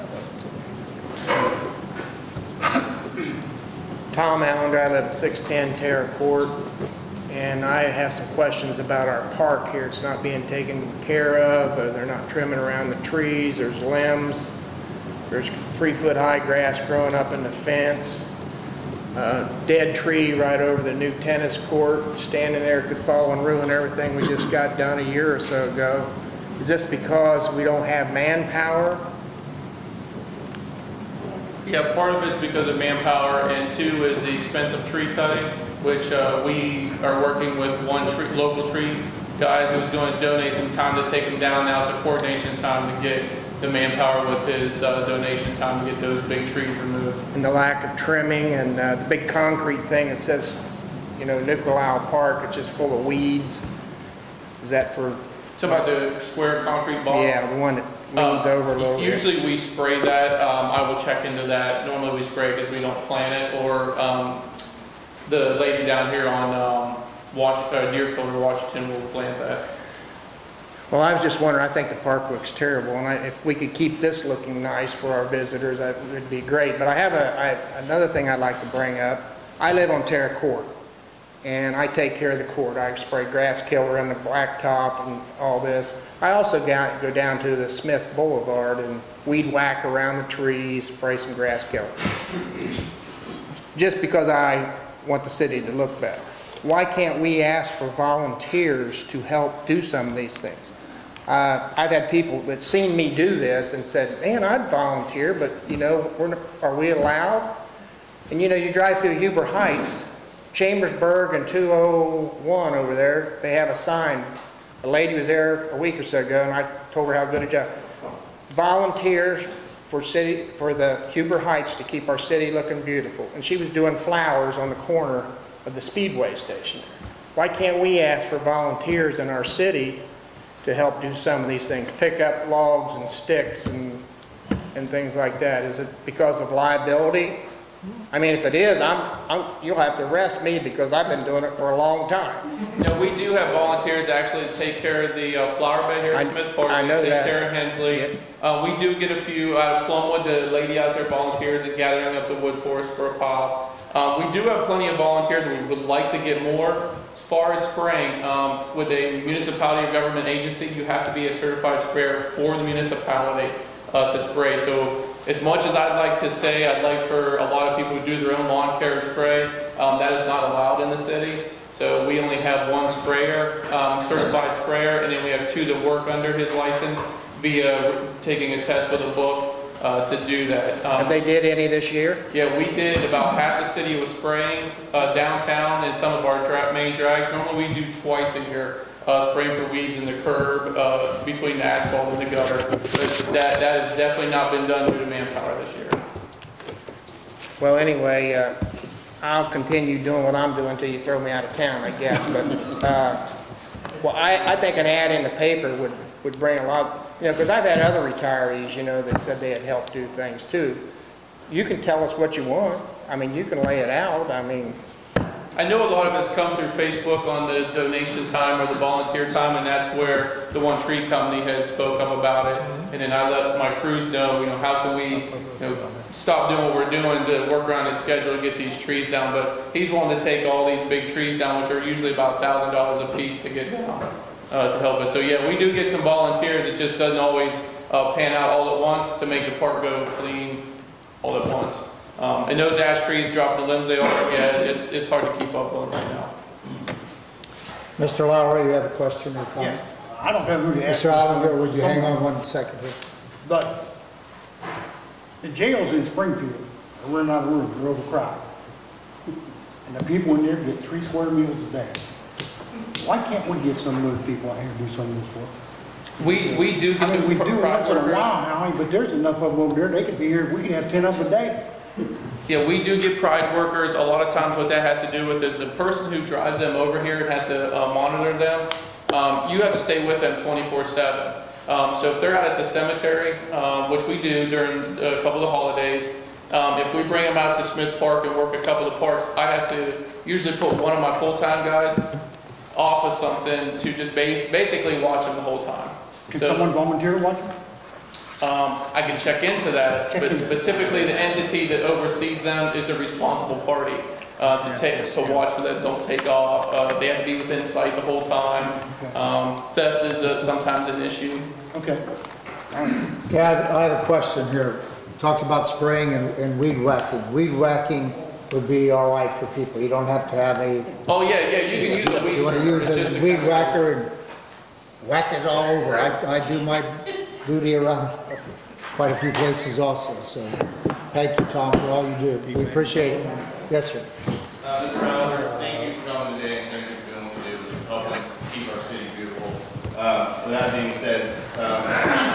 Tom Allender, I live at six ten Terra Court, and I have some questions about our park here. It's not being taken care of, uh, they're not trimming around the trees, there's limbs, there's three-foot high grass growing up in the fence, uh, dead tree right over the new tennis court, standing there could fall and ruin everything we just got done a year or so ago. Is this because we don't have manpower? Yeah, part of it's because of manpower, and two is the expensive tree cutting, which uh, we are working with one tree, local tree guy who's going to donate some time to take them down. Now it's a coordination time to get the manpower with his uh, donation time to get those big trees removed. And the lack of trimming and uh, the big concrete thing that says, you know, Nicolau Park, it's just full of weeds. Is that for? So about the square concrete box? Yeah, the one that leans Um, over a little bit. Usually we spray that. Um, I will check into that. Normally we spray because we don't plant it, or um, the lady down here on um, Wash, uh, Deerfield or Washington will plant that. Well, I was just wondering, I think the park looks terrible, and I, if we could keep this looking nice for our visitors, that would be great. But I have a, I, another thing I'd like to bring up. I live on Terra Court, and I take care of the court. I spray grass killer in the blacktop and all this. I also go, go down to the Smith Boulevard and weed whack around the trees, spray some grass killer. Just because I want the city to look better. Why can't we ask for volunteers to help do some of these things? Uh, I've had people that seen me do this and said, man, I'd volunteer, but you know, we're not, are we allowed? And you know, you drive through Huber Heights, Chambersburg and two oh one over there, they have a sign. A lady was there a week or so ago, and I told her how good a job. Volunteers for city, for the Huber Heights to keep our city looking beautiful. And she was doing flowers on the corner of the Speedway station. Why can't we ask for volunteers in our city to help do some of these things? Pick up logs and sticks and, and things like that. Is it because of liability? I mean, if it is, I'm, I'm, you'll have to arrest me because I've been doing it for a long time. You know, we do have volunteers actually to take care of the uh, flower bed here at I- Smith Park. I know Take that. care of Hensley. Yep. Uh, we do get a few out of Plumwood. The lady out there volunteers at gathering up the wood forest for a pile. Um, we do have plenty of volunteers, and we would like to get more. As far as spraying, um, with a municipality or government agency, you have to be a certified sprayer for the municipality uh, to spray. So as much as I'd like to say, I'd like for a lot of people to do their own lawn care spray, um, that is not allowed in the city. So we only have one sprayer, um, certified sprayer, and then we have two that work under his license via taking a test with a book. Uh, to do that. Um, Have they did any this year? Yeah, we did. About half the city was spraying uh, downtown and some of our dra main drags. Normally we do twice a year, uh, spraying for weeds in the curb, uh, between the asphalt and the gutter. But that, that has definitely not been done due to manpower this year. Well, anyway, uh, I'll continue doing what I'm doing until you throw me out of town, I guess. But, uh, well, I, I think an ad in the paper would, would bring a lot. You know, because I've had other retirees, you know, that said they had helped do things too. You can tell us what you want. I mean, you can lay it out. I mean, I know a lot of us come through Facebook on the donation time or the volunteer time, and that's where the One Tree Company had spoke up about it. And then I let my crews know, you know, how can we, you know, stop doing what we're doing to work around his schedule to get these trees down. But he's willing to take all these big trees down, which are usually about a thousand dollars a piece to get down. Uh, to help us. So yeah, we do get some volunteers. It just doesn't always uh, pan out all at once to make the park go clean all at once. Um, and those ash trees dropping the limbs they are, yeah, it's, it's hard to keep up with right now. Mister Lowry, you have a question or comment? Yes, I don't know who to ask. Mister Allen, would you hang on one second here? But the jails in Springfield are running out of room, they're overcrowded. And the people in there get three square meals a day. Why can't we get some of those people out here to do some of this work? We, we do I get mean, the we do pride once in a workers. while now, but there's enough of them over there, they could be here, we could have ten of them a day. Yeah, we do get pride workers. A lot of times what that has to do with is the person who drives them over here and has to uh, monitor them. Um, you have to stay with them twenty-four seven. Um, so if they're out at the cemetery, um, which we do during a couple of the holidays, um, if we bring them out to Smith Park and work a couple of parks, I have to usually put one of my full-time guys off of something to just base, basically watch them the whole time. Can So, someone volunteer to watch them? Um, I can check into that, but, but typically the entity that oversees them is the responsible party uh, to take to watch for that don't take off. Uh, they have to be within sight the whole time. Um, theft is uh, sometimes an issue. Okay. Yeah, I I have a question here. Talked about spraying and, and weed whacking. Weed whacking would be all right for people. You don't have to have a, Oh yeah, yeah, you can use the weed you want to whacker. use It's just a a weed kind of- whacker and whack it all over. I, I do my duty around quite a few places also, so thank you, Tom, for all you do. We appreciate it. Yes, sir. Uh, Mister Allen, thank you for coming today, and thank you for doing what you do to help us keep our city beautiful. Uh, with that being said, um, the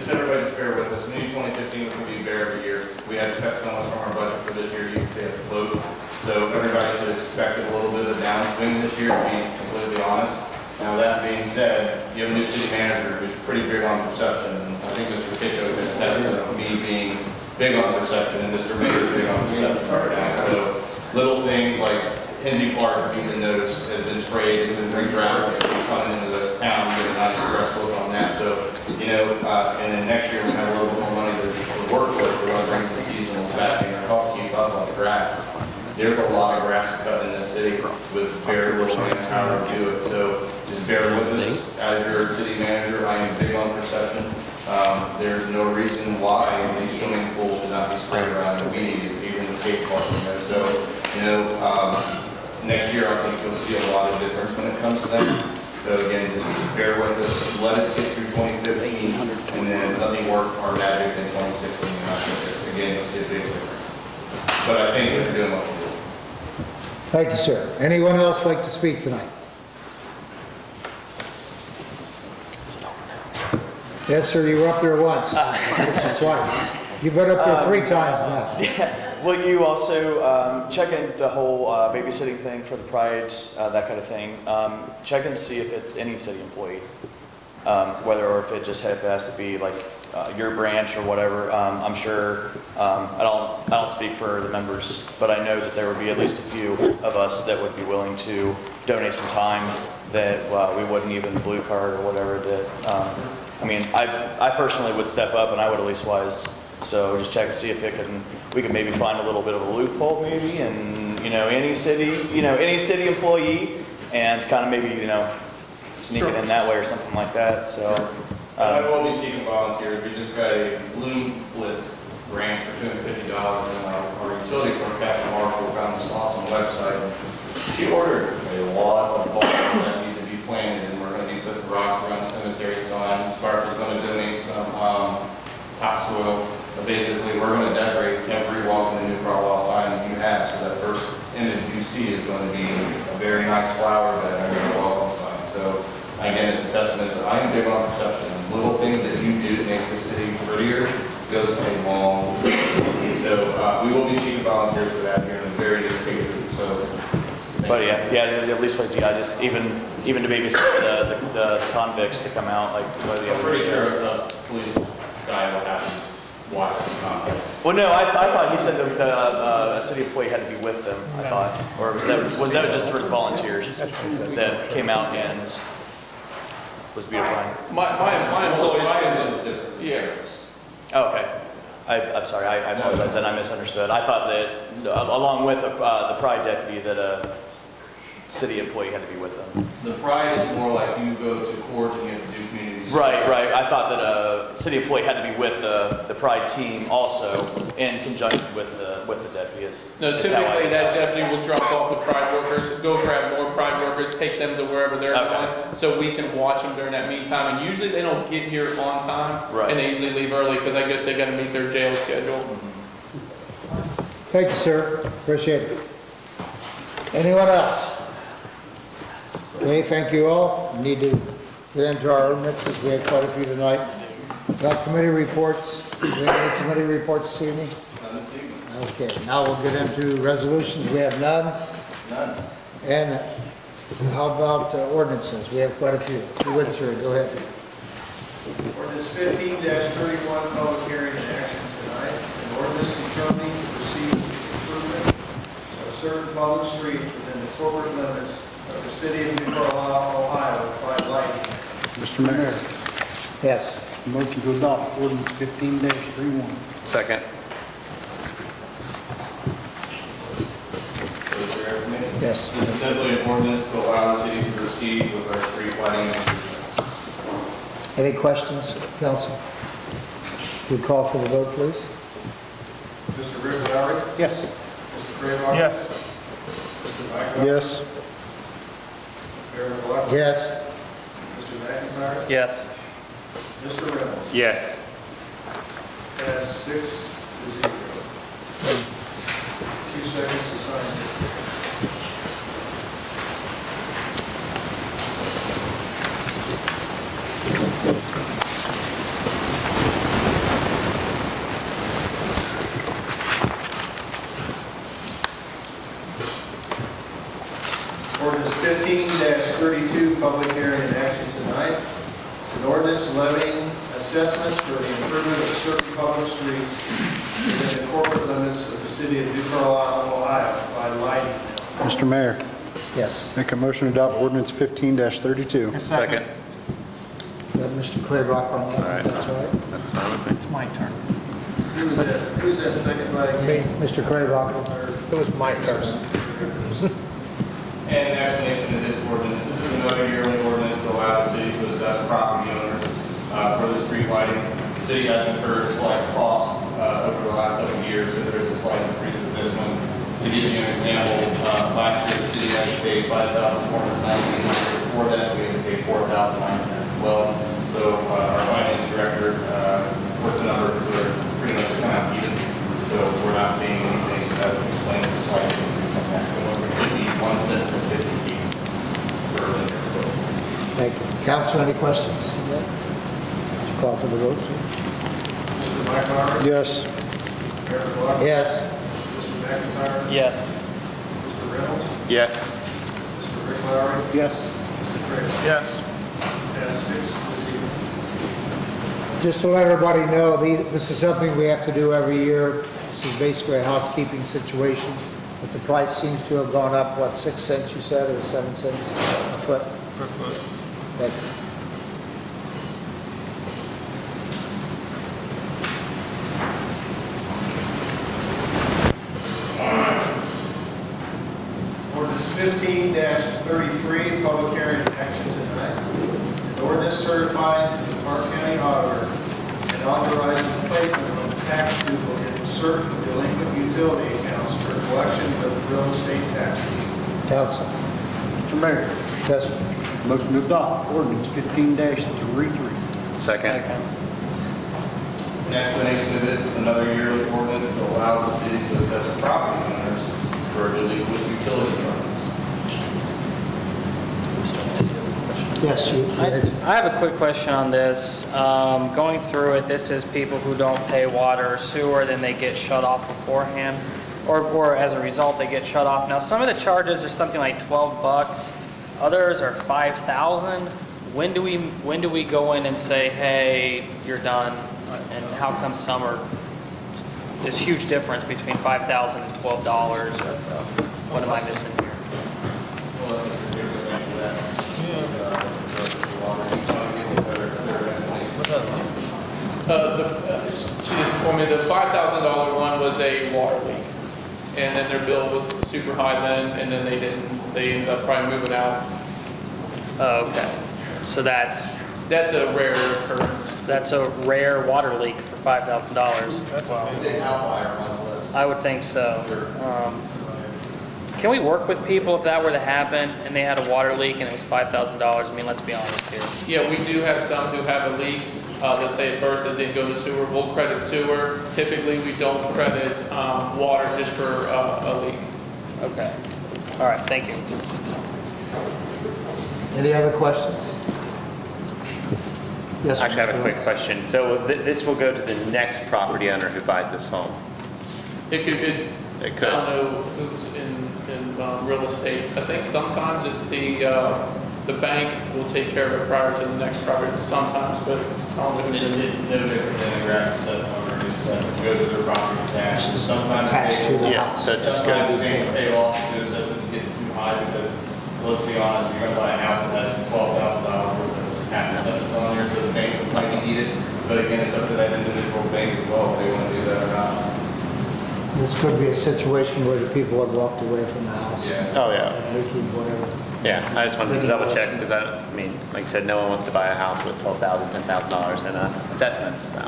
just everybody just bear with us. We knew twenty fifteen was going to be bear every year. We had to cut some from our budget for this year, you can stay afloat. So everybody should expect a little bit of a downswing this year, to be completely honest. Now, that being said, you have a new city manager who's pretty big on perception, and I think Mister Kitcho can attest to me being big on perception, and Mister Mayor is big on perception right now. So little things like Henry Park, you can notice, has been sprayed, has been redrafted, coming into the town, get a nice fresh look on that. So, you know, uh, and then next year we have a little bit more money to, to work with. We're going to bring the seasonal back and help keep up on the grass. There's a lot of grass cut in this city with very little manpower to do it. So just bear with us. As your city manager, I am big on perception. Um, there's no reason why these swimming pools should not be sprayed around and weeded, even the skate park. You know? So, you know, um, next year I think you'll see a lot of difference when it comes to that. So again, just bear with us. Let us get through twenty fifteen, and then let me work our magic in twenty sixteen. And I think, again, you'll see a big difference. But I think we're doing what we're doing. Thank you, sir. Anyone else like to speak tonight? Yes, sir, you were up there once. This is twice. You've been up there three times now. Yeah. Will you also um, check in the whole uh, babysitting thing for the Pride, uh, that kind of thing? Um, check in to see if it's any city employee, um, whether or if it just if it has to be like uh, your branch or whatever. Um, I'm sure. Um, I don't. I don't speak for the members, but I know that there would be at least a few of us that would be willing to donate some time that uh, we wouldn't even blue card or whatever. That um, I mean, I I personally would step up, and I would at least wise. So just check and see if it can, we can maybe find a little bit of a loophole maybe, and, you know, any city, you know, any city employee, and kind of maybe, you know, sneak it in that way or something like that, so. I Um, will be seeking volunteers. We just got a Bloom Blitz grant for two hundred fifty dollars, and our, our utility clerk, Captain Marshall, found this awesome website. She ordered a lot of balls that need to be planted, and we're going to be putting rocks around the cemetery sign. Spark is going to donate some um, topsoil. But basically, we're going to decorate every welcome to New Carlisle sign that you have. So that first image you see is going to be a very nice flower bed under the welcome sign. So again, it's a testament that I am big on perception. Little things that you do to make the city prettier goes a long way. So uh, we will be seeking volunteers for that here in the very near future. So, But yeah, yeah, at least was, yeah, just even, even to babysit the, the, the convicts to come out, like, what are the I'm other pretty days? sure the police guy will have to watch the context. Well, no, I, th- I thought he said that the, uh, a city employee had to be with them, I thought. Or was that, was that just for volunteers that came out and was beautifying? My, my, my employees can, different. yeah. Oh, okay. I, I'm sorry, I, I apologize, then I misunderstood. I thought that, uh, along with uh, the Pride deputy, that a city employee had to be with them. The Pride is more like you go to court and you have to do community service. Right, right. I thought that a city employee had to be with the, the Pride team also in conjunction with the, with the deputy. Is- No, is how I- typically is how that I- deputy will drop off the Pride workers, go grab more Pride workers, take them to wherever they're Okay. going, so we can watch them during that meantime. And usually they don't get here on time, Right. and they usually leave early because I guess they got to meet their jail schedule. Thank you, sir. Appreciate it. Anyone else? Okay, thank you all. We need to get into our ordinances. We have quite a few tonight. Got committee reports. Do we have any committee reports this evening? None this evening. Okay, now we'll get into resolutions. We have none. None. And how about uh, ordinances? We have quite a few. Who went through it? Go ahead. Ordinance fifteen thirty-one, public hearing and action tonight. An ordinance determining the receipt improvement of certain public streets within the corporate limits of the city of New Carlisle, Ohio, by lighting. Mister Mayor, Yes. Motion to adopt ordinance fifteen dash thirty-one. Second. Yes. This is simply an ordinance to allow the city to proceed with our street lighting improvements. Any questions, council? We call for the vote, please. Mister Rick Lowry, Yes. Mister Graylock. Yes. Mister Blackout. yes. Mayor LaBlus. Yes. Mister McIntyre. Yes. Mister Reynolds. Yes. Pass six to zero. Two seconds to sign. fifteen thirty-two, public hearing and action tonight. An ordinance levying assessments for the improvement of certain public streets within the corporate limits of the city of New Carlisle, Ohio by lighting. Mister Mayor, Yes. make a motion to adopt ordinance fifteen thirty-two. Second. Let Mister Crayrock on that. All right. That's all right. That's fine with me. It's my turn. Who was that, who's that second by me? Mister Crayrock. It was my turn. And in explanation of this ordinance, this is another yearly ordinance to allow the city to assess property owners uh, for the street lighting. The city has incurred slight costs uh, over the last seven years, so there's a slight increase with this one. To give you an example, uh, last year the city had to pay five thousand four hundred nineteen dollars. Before that, we had to pay four thousand nine hundred dollars as well. So uh, our finance director uh, put the number to pretty much come out even. So we're not paying anything, so that explains the slight increase on that. Going from fifty-one cents to fifty cents per linear foot. Thank you. Council, any questions? Would you call for the vote, sir? Mister Blackmar? Yes. Mayor McLaughlin? Yes. Mister McIntyre? Yes. Mister Reynolds? Yes. Mister Rick Lowry? Yes. Mister Craig? Yes. Pass six to zero. Just to let everybody know, these- this is something we have to do every year. This is basically a housekeeping situation, but the price seems to have gone up, what, six cents you said, or seven cents a foot? Per foot. Thank you. Ordinance fifteen thirty-three, public hearing and action tonight. An ordinance certifying to the Park County Auditor and authorizing the placement of tax duplicate in certain delinquent utility accounts for collection of real estate taxes. Council. Mister Mayor, Yes, sir. motion to adopt ordinance fifteen thirty-three. Second. In explanation of this is another yearly ordinance to allow the city to assess property owners for delinquent utility charges. Yes, you. I I have a quick question on this. Um, Going through it, this is people who don't pay water or sewer, then they get shut off beforehand, or, or as a result, they get shut off. Now, some of the charges are something like twelve bucks, others are five thousand. When do we, when do we go in and say, hey, you're done? And how come some are, there's huge difference between five thousand and twelve dollars? What am I missing here? Well, let Mister Pierce answer that. Uh, the, uh, she just told me the five thousand dollar one was a water leak. And then their bill was super high then, and then they didn't, they ended up probably moving out. Oh, okay. So that's, That's a rare occurrence. that's a rare water leak for five thousand dollars. I would think so. Um, Can we work with people if that were to happen and they had a water leak and it was five thousand dollars? I mean, let's be honest here. Yeah, we do have some who have a leak. Uh, let's say at first it didn't go to sewer, we'll credit sewer. Typically, we don't credit, um, water just for, uh, a leak. Okay. All right, thank you. Any other questions? Yes, sir. Actually, I have a quick question. So th- this will go to the next property owner who buys this home? It could, it, It I could. don't know who's in, in, um, real estate. I think sometimes it's the, uh, the bank will take care of it prior to the next property, sometimes, but I don't know It's, who's in. it's no different than a grass settlement or it's just to go to their property tax. Sometimes Attached they, to the Yeah, so it just sometimes goes, they pay off the assessments gets too high because, let's be honest, you're gonna buy a house that has twelve thousand dollars worth of tax assessments on here, so the bank might be needed. But again, it's up to that individual bank as well, if they wanna do that or not. This could be a situation where the people have walked away from the house. Yeah. oh, yeah. Leaking, whatever. Yeah, I just wanted to double check because I, I mean, like I said, no one wants to buy a house with twelve thousand dollars, ten thousand dollars in uh, assessments, so.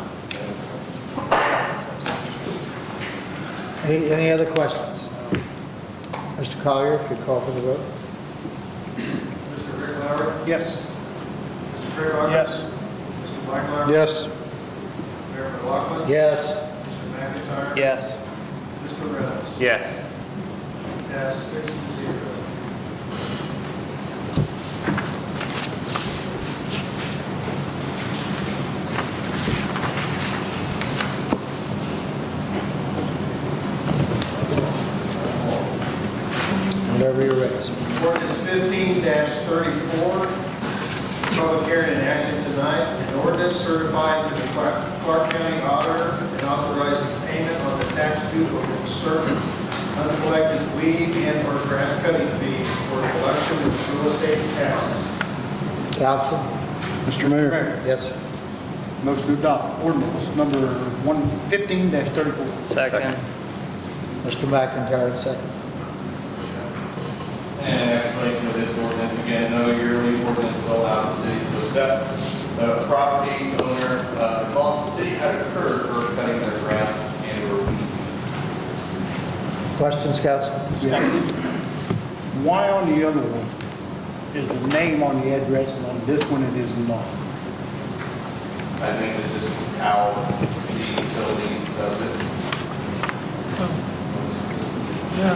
Any, any other questions? Mister Collier, if you call for the vote. Mister Rick Lowry? Yes. Mister Craig? Yes. Mister Blackmar? Yes. Mayor McLaughlin? Yes. Mister McIntyre? Yes. Mister Reynolds? Yes. Pass six to zero. Whenever you're ready, sir. Ordinance fifteen thirty-four, public hearing and action tonight. An ordinance certifying to the Clark Clark County Auditor and authorizing payment on the tax due of certain uncollected weed and or grass cutting fees for collection of real estate taxes. Council? Mister Mayor? Yes, sir. Motion to adopt ordinance number one fifteen thirty-four. Second. Mister McIntyre, second. And an explanation of this ordinance, again, no yearly ordinance will allow the city to assess the property owner, uh, the cost the city had incurred for cutting their grass and or weeds. Questions, Council? Yeah. Why on the other one is the name on the address and on this one it is not? I think it's just how the utility does it. Yeah.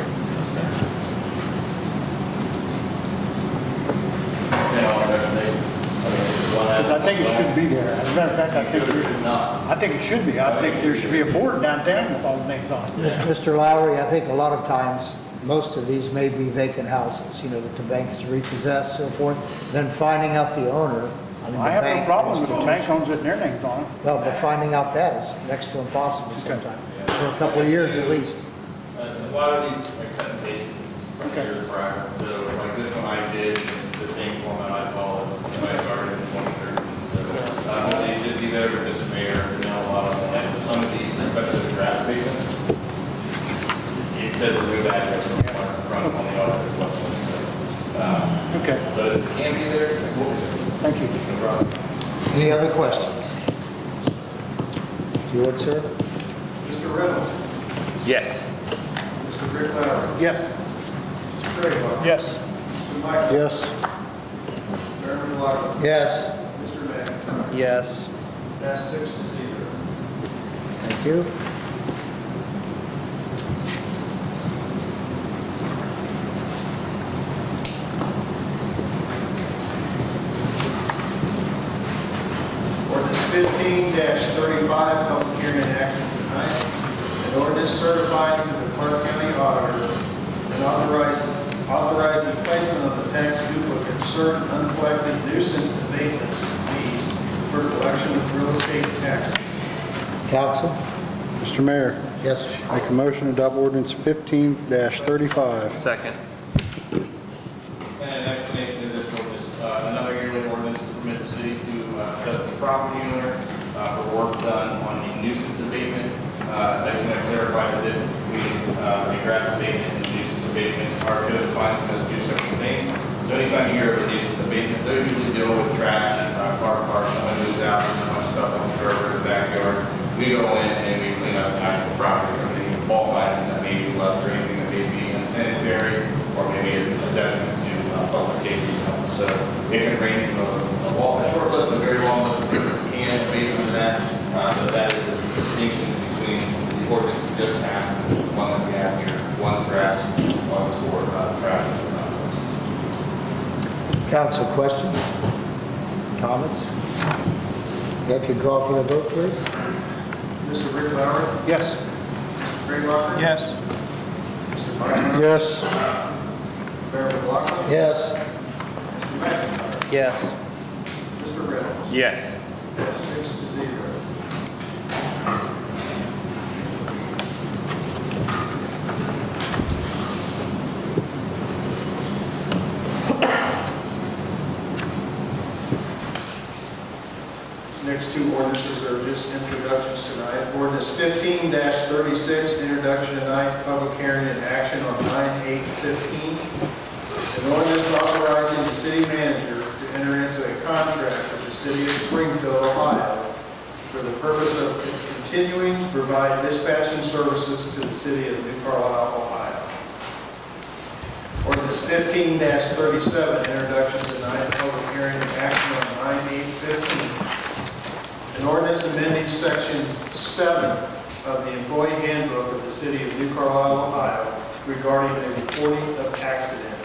You know, there's- they- I mean, it's one Because I think it has- should be there. As a matter of fact, I think, Should or it- should not. I think it should be. I think there should be a board downtown with all the names on it. Mister Lowry, I think a lot of times, most of these may be vacant houses, you know, that the bank has repossessed, so forth. Then finding out the owner, I mean, the I have no bank. problem with the bank owns it and their names on it. Well, but finding out that is next to impossible sometimes, for a couple of years at least. Uh, A lot of these are cut and paste from years prior, so like this one I did, it's the same format I followed when I started in twenty thirteen, so. Uh, they should be there for Mister Mayor, you know, a lot of them, and some of these, especially the grass abatements, it says remove address from the front on the auditor's website, so. uh, Okay, But if it can be there, it will be there. thank you. No problem. Any other questions? If you would, sir? Mister Reynolds, Yes. Mister Rick Lowry, Yes. Mister Graylock, Yes. Mister Mike, Yes. Mayor McLaughlin, Yes, Mister McIntyre. Yes. That's six to zero. thank you. Ordinance fifteen thirty-five, public hearing and action tonight. An ordinance certifying to the Clark County Auditor and authorizing, authorizing placement of the tax duplicate certain uncollected nuisance abatements fees for collection of real estate taxes. Council? Mister Mayor? Yes, sir. Make a motion to adopt ordinance fifteen thirty-five. Second. And an explanation of this ordinance, uh, another yearly ordinance to permit the city to uh, assess the property owner uh, for work done on the nuisance abatement. Uh, I just want to clarify that if we, uh, the grass abatement and nuisance abatement are code defined as two separate things. So anytime you hear of a nuisance abatement, those usually deal with trash, uh, car park, someone moves out, there's a bunch of stuff on the curb or the backyard. We go in and we clean up the actual property from any bulk item that may be left or anything that may be unsanitary or maybe a detriment to uh, public safety and health. So it can range from a, a, long, a short list, a very long list of things that can be under that. Uh, but that is the distinction between the ordinance we just passed and the one that we have here. One's grass, one's for uh, trash and compost. Council, questions? Comments? If you call for the vote, please. Mister Rick Lowry, Yes. Mister Graylock, Yes. Mister Mike, Yes. Mayor McLaughlin, Yes, Mister McIntyre, Yes. Mister Reynolds. Yes. That's six to zero. Next two ordinances are just introductions tonight. Ordinance fifteen thirty-six, introduction tonight, public hearing and action on nine eight fifteen. An ordinance authorizing the city manager to enter into a contract with the city of Springfield, Ohio, for the purpose of continuing to provide dispatching services to the city of New Carlisle, Ohio. Ordinance fifteen thirty-seven, introduction tonight, public hearing and action on nine eight fifteen. An ordinance amending section seven of the employee handbook of the city of New Carlisle, Ohio, regarding the reporting of accidents.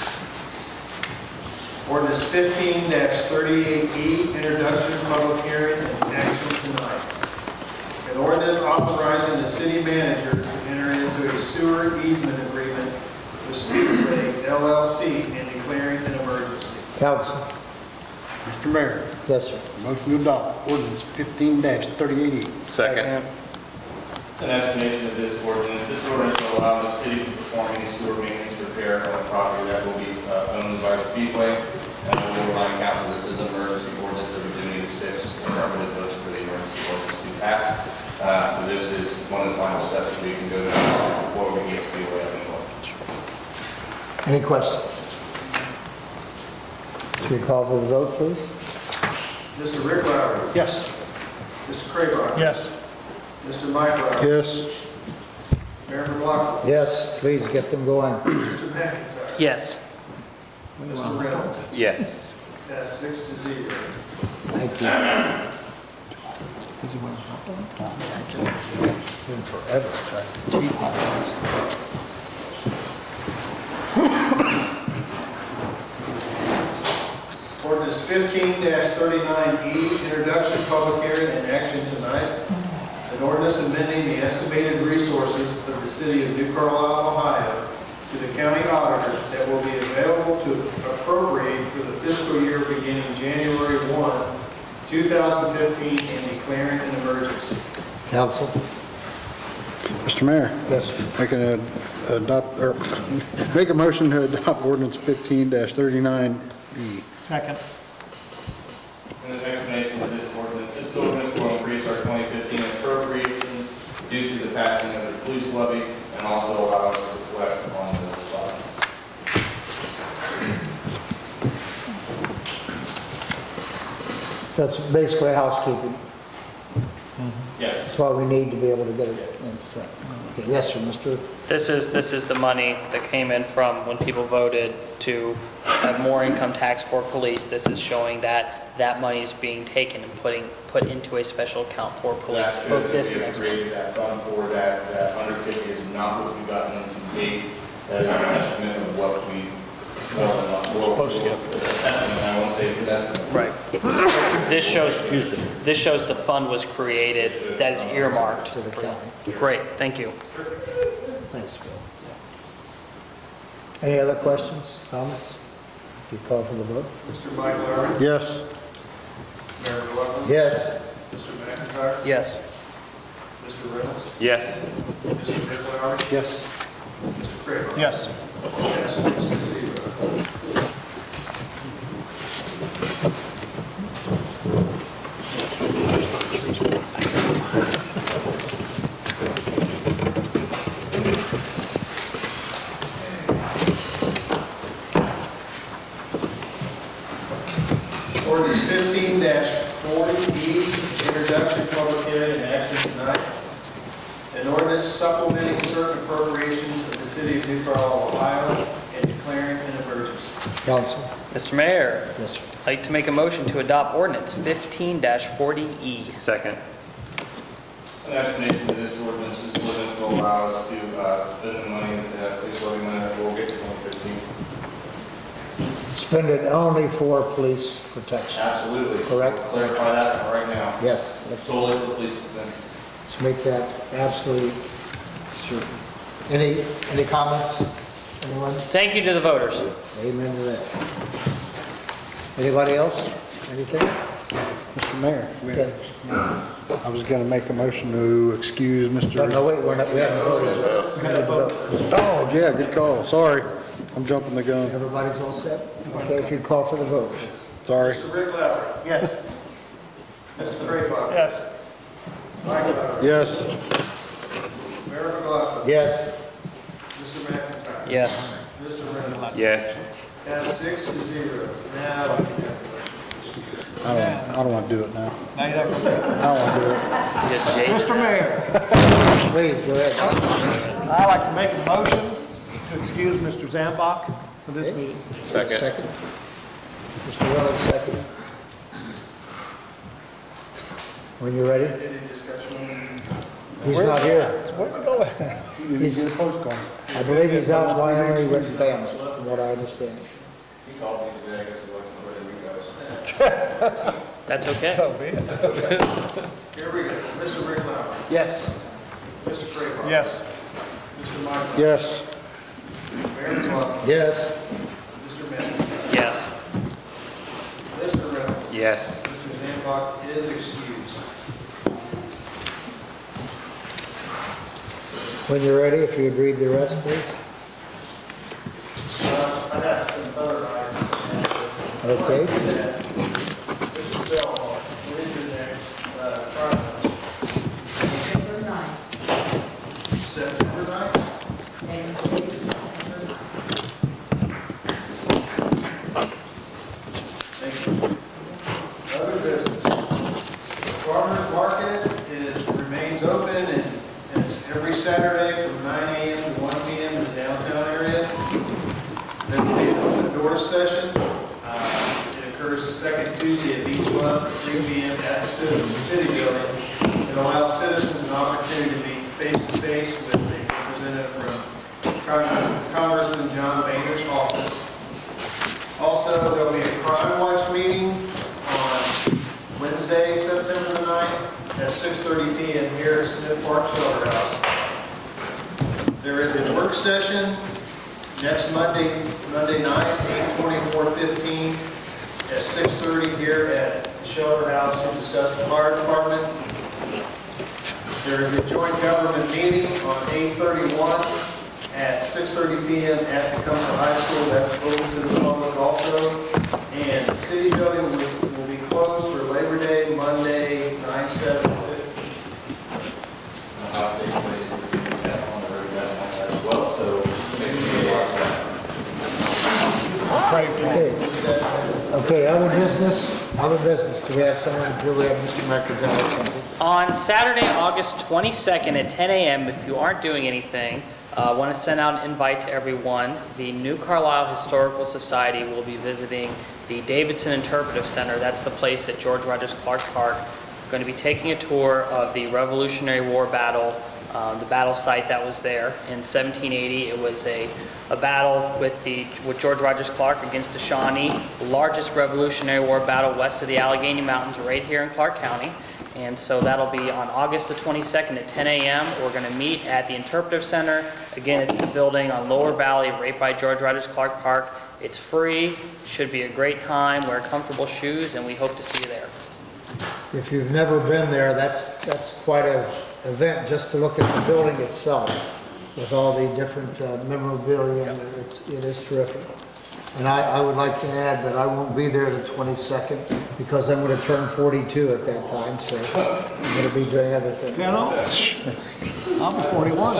Ordinance fifteen thirty-eight E, introduction, public hearing, and action tonight. An ordinance authorizing the city manager to enter into a sewer easement agreement with Speedway L L C and declaring an emergency. Council. Mister Mayor, Yes, sir. motion to adopt ordinance fifteen thirty-eight E. Second. An explanation of this ordinance. This ordinance will allow the city to perform any sewer maintenance repair on property that will be uh, owned by the Speedway. And we will remind council this is an emergency ordinance, so we do need six affirmative votes for the emergency ordinance to pass. Uh, so this is one of the final steps that we can go down before we get Speedway up and going. Any questions? Should we call for the vote, please? Mister Rick Lowry. Yes. Mister Craylock. Yes. Mister Mike Lowry. Yes. Mayor McLaughlin. Yes, please get them going. Mister McIntyre. Yes. Mister Reynolds. Yes. That's six to zero. Thank you. Been forever trying to cheat my Ordinance fifteen thirty-nine E, introduction, public hearing, and action tonight. An ordinance amending the estimated resources of the city of New Carlisle, Ohio to the county auditor that will be available to appropriate for the fiscal year beginning January first, two thousand fifteen, and declaring an emergency. Council. Mister Mayor. Yes. Making a, adopt, or, make a motion to adopt ordinance fifteen thirty-nine E. Second. And an explanation of this ordinance. This ordinance will increase our twenty fifteen appropriations due to the passing of the police levy and also allow us to collect on this funds. So that's basically housekeeping. Yes. That's why we need to be able to get it in front. Okay, yes, sir, Mister This is, this is the money that came in from when people voted to have more income tax for police. This is showing that that money is being taken and putting, put into a special account for police, That both shows this that and we have next month. created that fund for that, that one hundred fifty is not what we got into date. That is an estimate of what we, well, not, supposed to get. Estimate, I won't say it's an estimate. Right. This shows, this shows the fund was created, that is earmarked. to the county. Great, thank you. Thanks, Bill. Any other questions, comments? If you call for the vote. Mister Mike Lowry. Yes. Mayor McLaughlin. Yes. Mister McIntyre. Yes. Mister Reynolds. Yes. Mister Rick Lowry. Yes. Mister Craylock. Yes. Yes, six to zero. Ordinance fifteen forty E, introduction, public hearing, and action tonight. An ordinance supplementing certain appropriations of the city of New Carlisle, Ohio, and declaring an emergency. Council. Mister Mayor, Yes, sir. I'd like to make a motion to adopt ordinance fifteen forty E. Second. An explanation of this ordinance. This ordinance will allow us to uh, spend the money, uh, police levy money that we'll get to twenty fifteen. Spend it only for police protection. Absolutely. Correct. We'll clarify that right now. Yes, let's, Solely for police defense. let's make that absolutely certain. Any, any comments? Anyone? Thank you to the voters. Amen to that. Anybody else? Anything? Mister Mayor. Okay. I was going to make a motion to excuse Mister No, no, wait, we're not, we haven't voted yet. We need to vote. Oh, yeah, good call. Sorry. I'm jumping the gun. Everybody's all set? Okay, if you call for the vote. please. Sorry. Mister Rick Lowry. Yes. Mister Craylock. Yes. Mike Lowry. Yes. Mayor McLaughlin. Yes. Mister McIntyre. Yes. Mister Reynolds. Yes. That's six to zero. Now, I don't, I don't want to do it now. Now you have to- I don't want to do it. Just Jay. Mister Mayor, Please, go ahead. I'd like to make a motion to excuse Mister Zambach for this meeting. Second. Second. Mister Reynolds, second. When you're ready. any discussion? He's not here. Where's it going? He's, Get a postcard. I believe he's out in Wyoming with family, from what I understand. He called me today, I guess he wasn't where he goes. That's okay. So be it. Here we go. Mister Rick Lowry. Yes. Mister Craylock. Yes. Mister Mike Lowry. Yes. Mayor Greenlaw. Yes. Mister Manning. Yes. Mister Reynolds. Yes. Mister Zambach is excused. When you're ready, if you'd read the rest, please. Uh, I have some other items. Okay. This is Bill Hall. What is your next, uh, project? September ninth. September ninth? And so it is September ninth. Thank you. Other business. The farmer's market is, remains open and and it's every Saturday from nine A M to one P M in the downtown area. There will be an open door session. Uh, It occurs the second Tuesday of each month at three P M at the Citizen City Building. It allows citizens an opportunity to be face-to-face with a representative from Con- Congressman John Boehner's office. Also, there will be a Crime Watch meeting on Wednesday, September the ninth, at six thirty P M here at Smith Park Shelter House. There is a work session next Monday, Monday night, eight twenty-four fifteen, at six thirty here at the Shelter House to discuss the fire department. There is a joint government meeting on eight thirty-one at six thirty P M at the Tecumseh High School. That's open to the public also. And the city building will, will be closed for Labor Day, Monday, nine seven fifteen. I'll take place on the road as well, so maybe we watch that. Okay. Okay, other business, other business. Do we have someone, do we have Mister McIntyre or something? On Saturday, August twenty-second at ten A M, if you aren't doing anything, I uh, want to send out an invite to everyone. The New Carlisle Historical Society will be visiting the Davidson Interpretive Center. That's the place at George Rogers Clark Park. We're going to be taking a tour of the Revolutionary War battle, um, the battle site that was there in seventeen eighty. It was a, a battle with the with George Rogers Clark against the Shawnee, the largest Revolutionary War battle west of the Allegheny Mountains, right here in Clark County. And so that'll be on August the twenty-second at ten A M We're going to meet at the Interpretive Center. Again, it's the building on Lower Valley, right by George Rogers Clark Park. It's free, should be a great time, wear comfortable shoes, and we hope to see you there. If you've never been there, that's, that's quite an event just to look at the building itself with all the different uh, memorabilia. It's, it is terrific. And I, I would like to add that I won't be there the twenty-second because I'm going to turn forty-two at that time, so I'm going to be doing other things. ten oh? I'll be forty-one.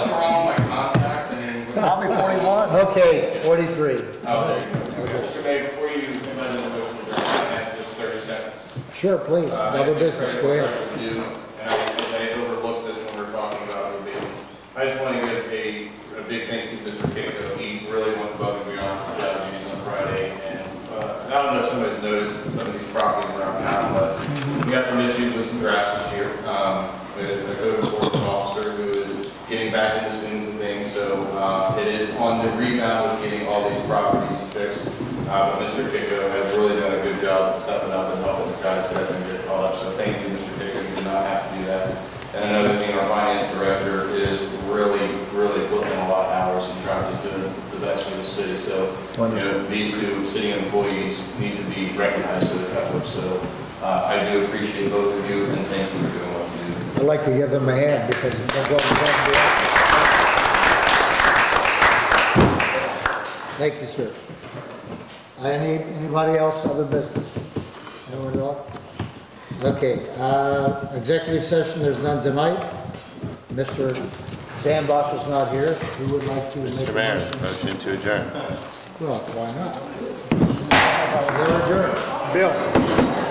I'll be forty-one. Okay, forty-three. Oh, there you go. Mister Mayor, before you implement the motion, I have just thirty seconds. Sure, please, Uh, other I business, think go it's ahead. very important to do, and I, I overlooked this when we were talking about new business. I just want to give a, a big thank you to Mister Kinko. He really went above and beyond for the job duties on Friday, and uh, I don't know if somebody's noticed some of these properties around town, but we got some issues with some grass this year. Um, with the code enforcement officer who is getting back into swings and things, so uh, it is on the rebound with getting all these properties fixed. Uh, but Mister Kinko has really done a good job of stepping up and helping the guys get everything get caught up. So thank you, Mister Kinko. You did not have to do that. And another thing, our finance director is really, really putting in a lot of hours and trying to do the best for the city. So, you know, these two city employees need to be recognized for their efforts. So uh, I do appreciate both of you and thank you for doing what you do. I'd like to give them a hand because they're going to be. Thank you, sir. Any, anybody else, other business? Anyone else? Okay, uh, executive session, there's none tonight. Mister Zambach is not here. Who would like to make a motion? Mister Mayor, motion to adjourn. Well, why not? They're adjourned. Bill.